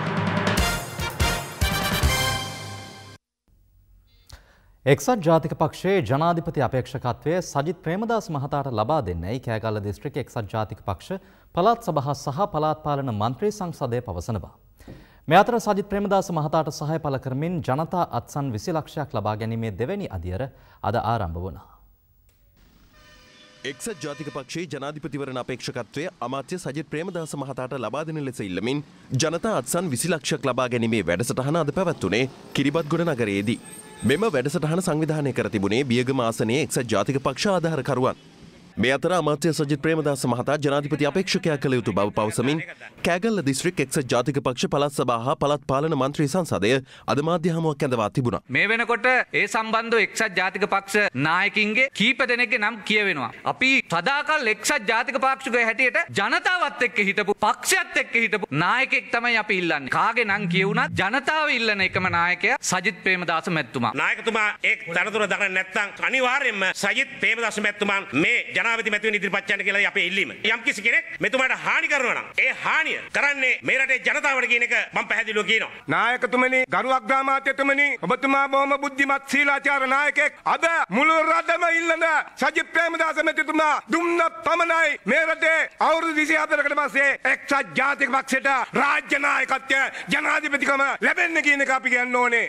එක්සත් ජාතික පක්ෂයේ ජනාධිපති අපේක්ෂකත්වය සජිත් ප්‍රේමදාස මහතාට ලබා දෙන්නයි කෑගල්ල දිස්ත්‍රික්ක එක්සත් ජාතික පක්ෂ පළාත් සභා සහ පළාත් පාලන මන්ත්‍රී සංසදය පවසනවා. මේ අතර සජිත් ප්‍රේමදාස මහතාට සහාය පළ කරමින් ජනතා අත්සන් 20 ලක්ෂයක් ලබා ගැනීමේ දෙවැනි අදියර අද ආරම්භ වුණා. එක්සත් ජාතික පක්ෂයේ ජනාධිපතිවරණ අපේක්ෂකත්වය අමාත්‍ය සජිත් ප්‍රේමදාස මහතාට ලබා දෙන ලෙස ඉල්ලමින් ජනතා අත්සන් 20 ලක්ෂයක් ලබා ගැනීමේ වැඩසටහන අද පැවැත්වුණේ කිරිබත්ගොඩ නගරයේදී. මෙම වැඩසටහන සංවිධානය කර තිබුණේ බියගම ආසනයේ එක්සත් ජාතික පක්ෂ ආධාරකරුවන්. මේ අතර අමාත්‍ය සජිත් ප්‍රේමදාස මහතා ජනාධිපති අපේක්ෂකයා කළ යුතු බව පවසමින් කෑගල්ල දිස්ත්‍රික් එක්සත් ජාතික පක්ෂ පළාත් සභා හා පළාත් පාලන මන්ත්‍රී සංසදය අද මාධ්‍ය හමුවක් ඇඳවා තිබුණා. මේ වෙනකොට ඒ සම්බන්ධව එක්සත් ජාතික පක්ෂ නායකින්ගේ කීප දෙනෙක්ගේ නම් කියවෙනවා. අපි සදාකල් එක්සත් ජාතික පාක්ෂිකයෝ හැටියට ජනතාවත් එක්ක හිටපු පක්ෂයත් එක්ක හිටපු නායකයෙක් තමයි අපි ඉල්ලන්නේ. කාගේ නම් කියුණත් ජනතාව ඉල්ලන එකම නායකයා සජිත් ප්‍රේමදාස මැතිතුමා. නායකතුමා ඒ තරතුර දරන්නේ නැත්නම් අනිවාර්යයෙන්ම සජිත් ප්‍රේමදාස මැතිතුමා මේ ජනාධිපති මැතිතුමනි ඉදිරිපත් කරන්න කියලා අපේ ඉල්ලීම. යම් කිසි කෙනෙක් මෙතුමාට හානි කරනවා නම් ඒ හානිය කරන්නේ මේ රටේ ජනතාවට කියන එක මම පැහැදිලිව කියනවා. නායකතුමනි, ගරු අග්‍රාමාත්‍යතුමනි, ඔබතුමා බොහොම බුද්ධිමත් ශීලාචාර නායකයෙක්. අද මුළු රටම ඉල්ලන සජිත් ප්‍රේමදාස මැතිතුමා දුන්න පමණයි මේ රටේ අවුරුදු 24කට පස්සේ එක්සත් ජාතික පක්ෂයට රාජ්‍ය නායකත්වය ජනාධිපතිකම ලැබෙන්න කියන එක අපි කියන්න ඕනේ.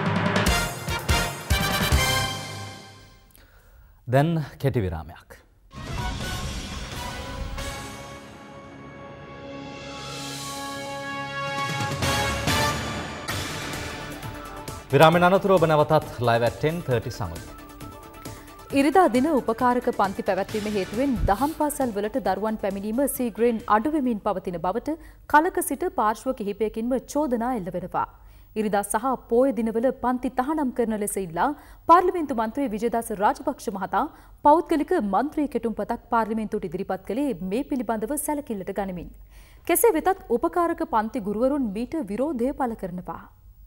දැන් කෙටි විරාමයක්. විරාමෙන් අනතුරුව ඔබ නැවතත් live at 10:30 සමග. ඉරිදා දින උපකාරක පන්ති පැවැත්වීම හේතුවෙන් දහම් පාසල් වලට දරුවන් පැමිණීම සීග්‍රයෙන් අඩු වෙමින් පවතින බවට කලක සිට පාර්ශ්ව කිහිපයකින්ම චෝදනා එල්ල වෙනවා. ඉරිදා සහ පෝය දිනවල පන්ති තහනම් කරන ලෙස ඉල්ලා පාර්ලිමේන්තු මන්ත්‍රී විජේදාස රාජපක්ෂ මහතා පෞද්ගලික මන්ත්‍රී කෙටුම්පතක් පාර්ලිමේන්තුවට ඉදිරිපත් කළේ මේ පිළිබඳව සැලකිල්ලට ගනිමින්. කෙසේ වෙතත් උපකාරක පන්ති ගුරුවරුන් මීට විරෝධය පළ කරනවා.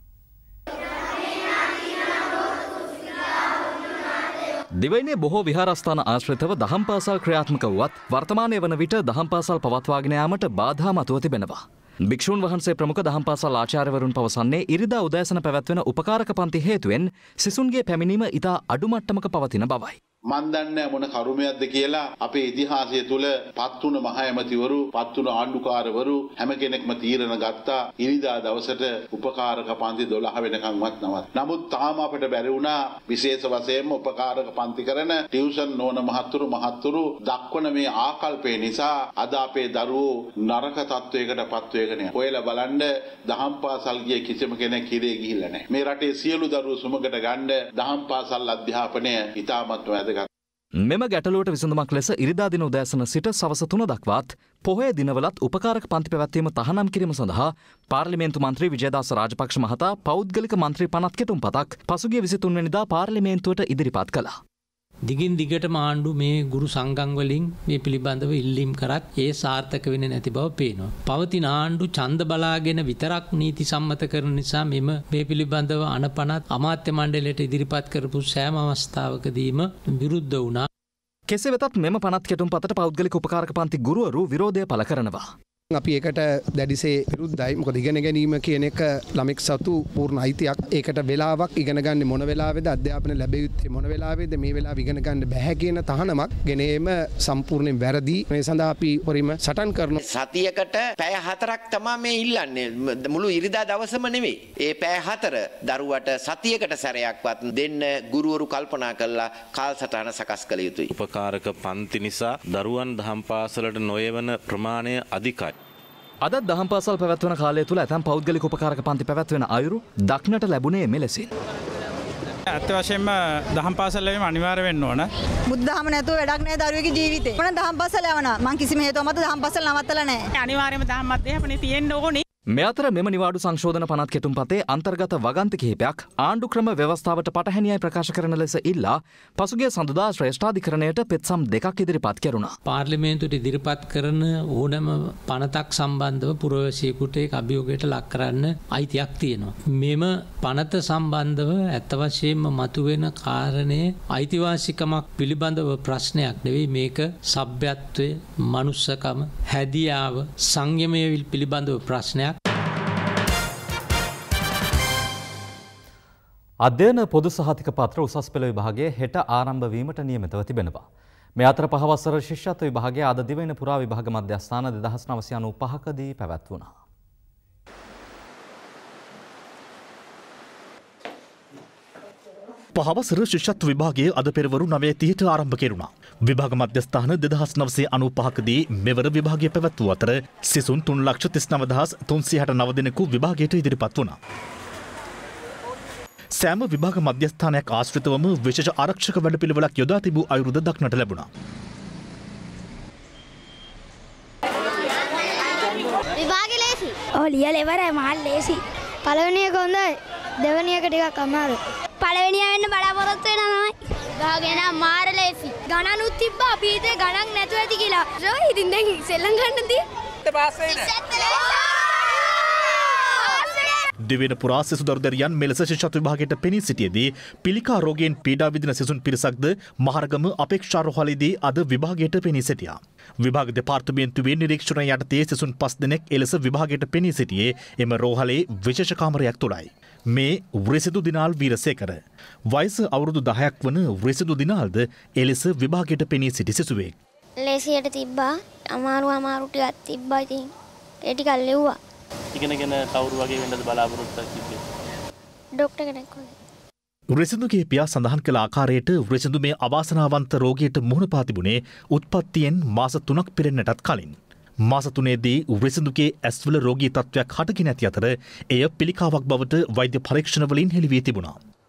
දිවයිනේ බොහෝ විහාරස්ථාන ආශ්‍රිතව දහම් පාසල් ක්‍රියාත්මක වුවත් වර්තමානය වන විට දහම් පාසල් පවත්වාගෙන යාමට බාධා මතුව තිබෙනවා. භික්ෂුන් වහන්සේ ප්‍රමුඛ දහම් පාසල් ආචාර්යවරුන් පවසන්නේ ඉරිදා උදෑසන පැවැත්වෙන උපකාරක පන්ති හේතුවෙන් සිසුන්ගේ පැමිණීම ඉතා අඩු මට්ටමක පවතින බවයි. මන් දන්නේ මොන කරුමයක්ද කියලා අපේ ඉතිහාසය තුළ පත්තුන මහ ඇමතිවරු පත්තුන ආණ්ඩුකාරවරු හැම කෙනෙක්ම තීරණ ගත්තා ඉරිදා දවසට උපකාරක පන්ති 12 වෙනකන්වත් නවත්. නමුත් තාම අපිට බැරි වුණා විශේෂ වශයෙන්ම උපකාරක පන්ති කරන ටියුෂන් නොවන මහත්තුරු දක්වන මේ ආකල්පය නිසා අද අපේ දරුවෝ නරක තත්වයකට පත්වයගෙන යනවා. ඔයලා බලන්න දහම් පාසල් ගිය කිසිම කෙනෙක් හිරේ ගිහිල්ලා නැහැ. මේ රටේ සියලු දරුවෝ සුමකට ගන්න දහම් පාසල් අධ්‍යාපනය ඉතාමත් වැදගත්. මෙම ගැටලුවට විසඳුමක් ලෙස ඉරිදා දින උදෑසන සිට සවස 3 දක්වාත් පොහොය දිනවලත් උපකාරක පන්ති පැවැත්වීම තහනම් කිරීම සඳහා පාර්ලිමේන්තු මන්ත්‍රී විජේදාස රාජපක්ෂ මහතා පෞද්ගලික මන්ත්‍රී පනත් කෙටුම්පතක් පසුගිය 23 වෙනිදා පාර්ලිමේන්තුවට ඉදිරිපත් කළා. දිගින් දිගටම ආණ්ඩු මේ ගුරු සංඝම් වලින් මේ පිළිබඳව ඉල්ලීම් කරත් ඒ සාර්ථක වෙන්නේ නැති බව පේනවා. පවතින ආණ්ඩු ඡන්ද බලාගෙන විතරක් නීති සම්මත කරන නිසා මේ පිළිබඳව අනපනත් අමාත්‍ය මණ්ඩලයට ඉදිරිපත් කරපු සෑම අවස්ථාවකදීම විරුද්ධ වුණා. කෙසේ වෙතත් මෙම පනත් කෙටුම්පතට පෞද්ගලික උපකාරක පන්ති ගුරුවරු විරෝධය පළ කරනවා. අපි ඒකට දැඩිසේ විරුද්ධයි. මොකද ඉගෙන ගැනීම කියන එක ළමෙක් සතු පූර්ණ අයිතියක්. ඒකට වෙලාවක් ඉගෙන ගන්න මොන වෙලාවේද අධ්‍යාපන ලැබෙ යුත්තේ මොන වෙලාවේද මේ වෙලාව ඉගෙන ගන්න බෑ කියන තහනමක් ගෙනේම සම්පූර්ණයෙන් වැරදි. මේ සඳහා අපි පරිම සටන් කරනවා. සතියකට පැය 4ක් තමයි මේ ඉල්ලන්නේ. මුළු ඉරිදා දවසම නෙවෙයි. ඒ පැය 4 දරුවට සතියකට සැරයක්වත් දෙන්න ගුරුවරු කල්පනා කළා කාලසටහන සකස් කළ යුතුයි. උපකාරක පන්ති නිසා දරුවන් දහම් පාසලට නොයවන ප්‍රමාණය අධිකයි. අද දහම් පාසල් පැවැත්වන කාලය තුළ ඇතැම් පෞද්ගලික උපකාරක පන්ති පැවැත්වෙන අයුරු දක්නට ලැබුණේ මෙලෙසින්. ඇත්ත වශයෙන්ම දහම් පාසල් ලැබීම අනිවාර්ය වෙන්න ඕන. බුද්ධහම නැතුව වැඩක් නැහැ දරුවෙකුගේ ජීවිතේ. මම දහම් පාසල් යවනවා. මං කිසිම හේතුවක් මත දහම් පාසල් නවත්තලා නැහැ. අනිවාර්යයෙන්ම දහම් අධ්‍යාපනයේ තියෙන්න ඕනේ. මේ අතර මෙම නිවාඩු සංශෝධන පනත් කෙටුම්පතේ අන්තර්ගත වගන්ති කිහිපයක් ආණ්ඩු ක්‍රම ව්‍යවස්ථාවට පටහැනියයි ප්‍රකාශ කරන ලෙස ඉල්ලා පසුගිය සඳුදා ශ්‍රේෂ්ඨාධිකරණයට පෙත්සම් 2ක් ඉදිරිපත් කෙරුණා. පාර්ලිමේන්තුවට ඉදිරිපත් කරන ඕනෑම පනතක් සම්බන්ධව පුරවැසියෙකුට ඒක අභියෝගයට ලක් කරන්න අයිතියක් තියෙනවා. මෙම පනත සම්බන්ධව ඇත්ත වශයෙන්ම මතුවෙන කාරණේ අයිතිවාසිකමක් පිළිබඳව ප්‍රශ්නයක් නෙවෙයි. මේක සભ્યත්වය, මනුස්සකම, හැදියාව, සංයමය පිළිබඳව ප්‍රශ්නයක්. අධ්‍යයන පොදු සහතික පත්‍ර උසස් පෙළ විභාගයේ හෙට ආරම්භ වීමට නියමිතව තිබෙනවා. මේ අතර පහවසර ශිෂ්‍යත්ව විභාගයේ අද දිවයින පුරා විභාග මධ්‍යස්ථාන 2995දී පැවැත්වුණා. පහවසර ශිෂ්‍යත්ව විභාගයේ අද පෙරවරු 9:30ට ආරම්භ කෙරුණා. විභාග මධ්‍යස්ථාන 2995දී මෙවර විභාගය පැවැත්වූ අතර සිසුන් 3,39,369 දෙනෙකු විභාගයට ඉදිරිපත් වුණා. සෑම විභාග මධ්‍යස්ථානයක් ආශ්‍රිතවම විශේෂ ආරක්ෂක වැඩපිළිවෙලක් යොදා තිබූ අයුරුද දක්නට ලැබුණා. විභාගෙ ලේසි. ඔව් ලියලා ඉවරයි මහල් ලේසි. පළවෙනි එක හොඳයි. දෙවෙනි එක ටිකක් අමාරුයි. පළවෙනියා වෙන්න බලාපොරොත්තු වෙනවා තමයි. විභාගේ නම් මාර ලේසි. ගණනුත් තිබ්බා අපි හිතේ ගණන් නැතුව ඇති කියලා. ඉතින් දැන් සෙල්ලම් ගන්න තියෙන්නේ. දිවෙන පුරා සිසු දරුදරියන් මෙලෙස ශිෂ්‍යත්ව විභාගයට පෙනී සිටියේදී පිළිකා රෝගයෙන් පීඩා විඳින සිසුන් පිරිසක්ද මහරගම අපේක්ෂා රෝහලේදී අද විභාගයට පෙනී සිටියා. විභාග දෙපාර්තමේන්තුවේ නිරීක්ෂණය යටතේ සිසුන් 5 දෙනෙක් එලෙස විභාගයට පෙනී සිටියේ එම රෝහලේ විශේෂ කාමරයක් තුලයි. මේ ව්‍රිසිදු දිනාල් වීරසේකර වයස අවුරුදු 10ක් වන ව්‍රිසිදු දිනාල්ද එලෙස විභාගයට පෙනී සිටි සිසුවෙක්. ලේසියට තිබ්බා අමාරු ටිකක් තිබ්බා ඉතින් ඒ ටික ලෙව්වා. ඉගෙනගෙන කවුරු වගේ වෙන්නද බලාපොරොත්තුවක් තිබ්බේ? ડોක්ටර් කෙනෙක් වගේ. ව්‍රිසිදුගේ පියා සඳහන් කළ ආකාරයට ව්‍රිසිදු මේ අවාසනාවන්ත රෝගයට මුහුණ පා තිබුණේ උත්පත්තියෙන් මාස 3ක් පිරෙන්නටත් කලින්. මාස 3ේදී ව්‍රිසිදුගේ ඇස්වල රෝගී තත්ත්වයක් හටගෙන ඇති අතර එය පිළිකාවක් බවට වෛද්‍ය පරීක්ෂණ වලින් හෙළි වී තිබුණා.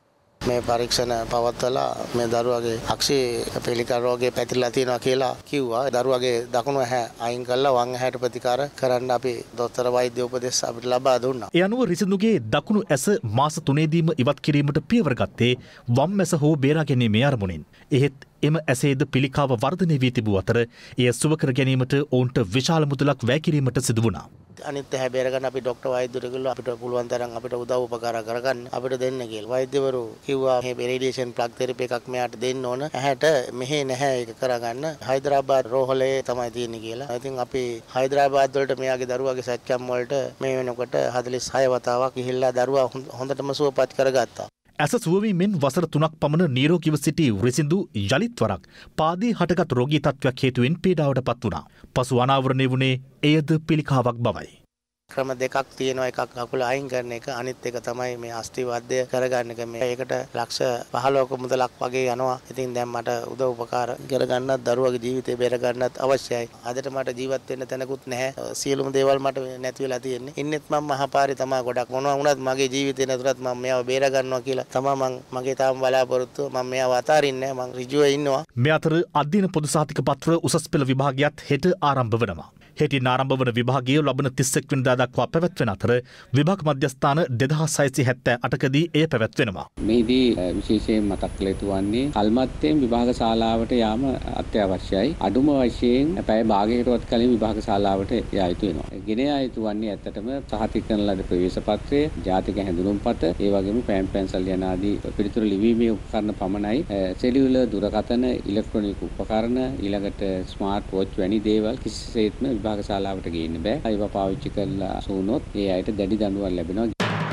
මේ පරීක්ෂණ පවත්වලා මේ දරුවගේ අක්ෂි පිළිකා රෝගේ පැතිරලා තියෙනවා කියලා කිව්වා. දරුවගේ දකුණු ඇහැ අයින් කරලා වම් ඇහැට ප්‍රතිකාර කරන්න අපි දොස්තර වෛද්‍ය උපදෙස් අපිට ලබා දුන්නා. ඒ අනුව රිසිදුගේ දකුණු ඇස මාස 3 ඉවත් කිරීමට පියවර ගත්තේ වම් ඇස හෝ බේරා ගැනීමේ අරමුණින්. එහෙත් එම ඇසේද පිළිකාව වර්ධනය වී තිබූ අතර එය සුව කර ගැනීමට ඔවුන්ට විශාල මුදලක් වැය කිරීමට සිදු වුණා. අනිත් ඇහැ බේරගන්න අපි ડોක්ටර් වෛද්‍යවරු කිව්වා අපිට පුළුවන් තරම් අපිට උදව් උපකාර කරගන්න අපිට දෙන්න කියලා. වෛද්‍යවරු කිව්වා මේ රේඩියේෂන් ප්ලග් තෙරපි එකක් මෙයාට දෙන්න ඕන. ඇහැට මෙහෙ නැහැ ඒක කරගන්න. හයිදරාබාද් රෝහලේ තමයි තියෙන්නේ කියලා. ඉතින් අපි හයිදරාබාද් වලට මෙයාගේ දරුවාගේ සැච්කම් වලට මේ වෙනකොට 46 වතාවක් ගිහිල්ලා දරුවා හොඳටම සුවපත් කරගත්තා. ඇස සුවවීමෙන් වසර 3ක් පමණ නිරෝගීව සිටි රිසිදු යලිත් වරක් පාදයේ හටගත් රෝගී තත්ත්වයක් හේතුවෙන් පීඩාවට පත් වුණා. පසු අනාවරණය වුණේ එයද පිළිකාවක් බවයි. ක්‍රම දෙකක් තියෙනවා. එකක් කකුල අයින් කරන එක, අනිත් එක තමයි මේ අස්ථි වද්‍ය කරගන්න එක. මේකට ලක්ෂ 15ක මුදලක් වගේ යනවා. ඉතින් දැන් මට උදව් උපකාර කරගන්නත් දරුවගේ ජීවිතේ බේර ගන්නත් අවශ්‍යයි. අදට මට ජීවත් වෙන්න තැනකුත් නැහැ. සියලුම දේවල් මට නැති වෙලා තියෙන්නේ. ඉන්නෙත් මම මහපාරේ තමයි ගොඩක් මොනවා වුණත් මගේ ජීවිතේ නැතුණත් මම මෙයාව බේර ගන්නවා කියලා තමයි මගේ තාම බලාපොරොත්තුව. මම මෙයාව අතාරින්නේ නැහැ. මම ඍජුව ඉන්නවා. මේ අතර අධ්‍යයන පොදු සහතික පත්‍ර උසස් පෙළ විභාගයත් හෙට ආරම්භ වෙනවා. හෙටින් ආරම්භ වන විභාගය ලබන 31 වෙනිදා දක්වා පැවැත්වෙන අතර විභාග මධ්‍යස්ථාන 2678කදී එය පැවැත්වෙනවා. මෙහිදී විශේෂයෙන් මතක් කළ යුතු වන්නේ කල්මත්තෙන් විභාග ශාලාවට යාම අත්‍යවශ්‍යයි. අඩුම වශයෙන් පැය භාගයකටවත් කලින් විභාග ශාලාවට යා යුතු වෙනවා. ගෙන යා යුතු වන්නේ ඇත්තටම සහතික කරන ලද ප්‍රවේශ පත්‍රය, ජාතික හැඳුනුම්පත, ඒ වගේම පෑන් පැන්සල් යන ආදී පිළිතුරු ලිවීමේ උපකරණ පමණයි. සෙලියුලර් දුරකථන, ඉලෙක්ට්‍රොනික උපකරණ, ඊළඟට ස්මාර්ට් වොච් වැනි දේවල් කිසිසේත්ම විභාග ශාලාවට ගේන්න බෑ. ඒවා පාවිච්චි කරලා සූනොත් ඒ අයට දැඩි දඬුවම් ලැබෙනවා.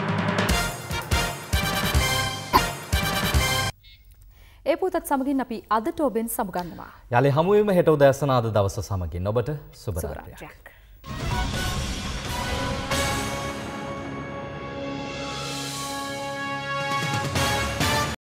ඒ පුතත් සමගින් අපි අදට ඔබෙන් සමුගන්නවා. යලි හමුවීම හෙට උදෑසන අද දවස සමගින් ඔබට සුබ රාත්‍රියක්.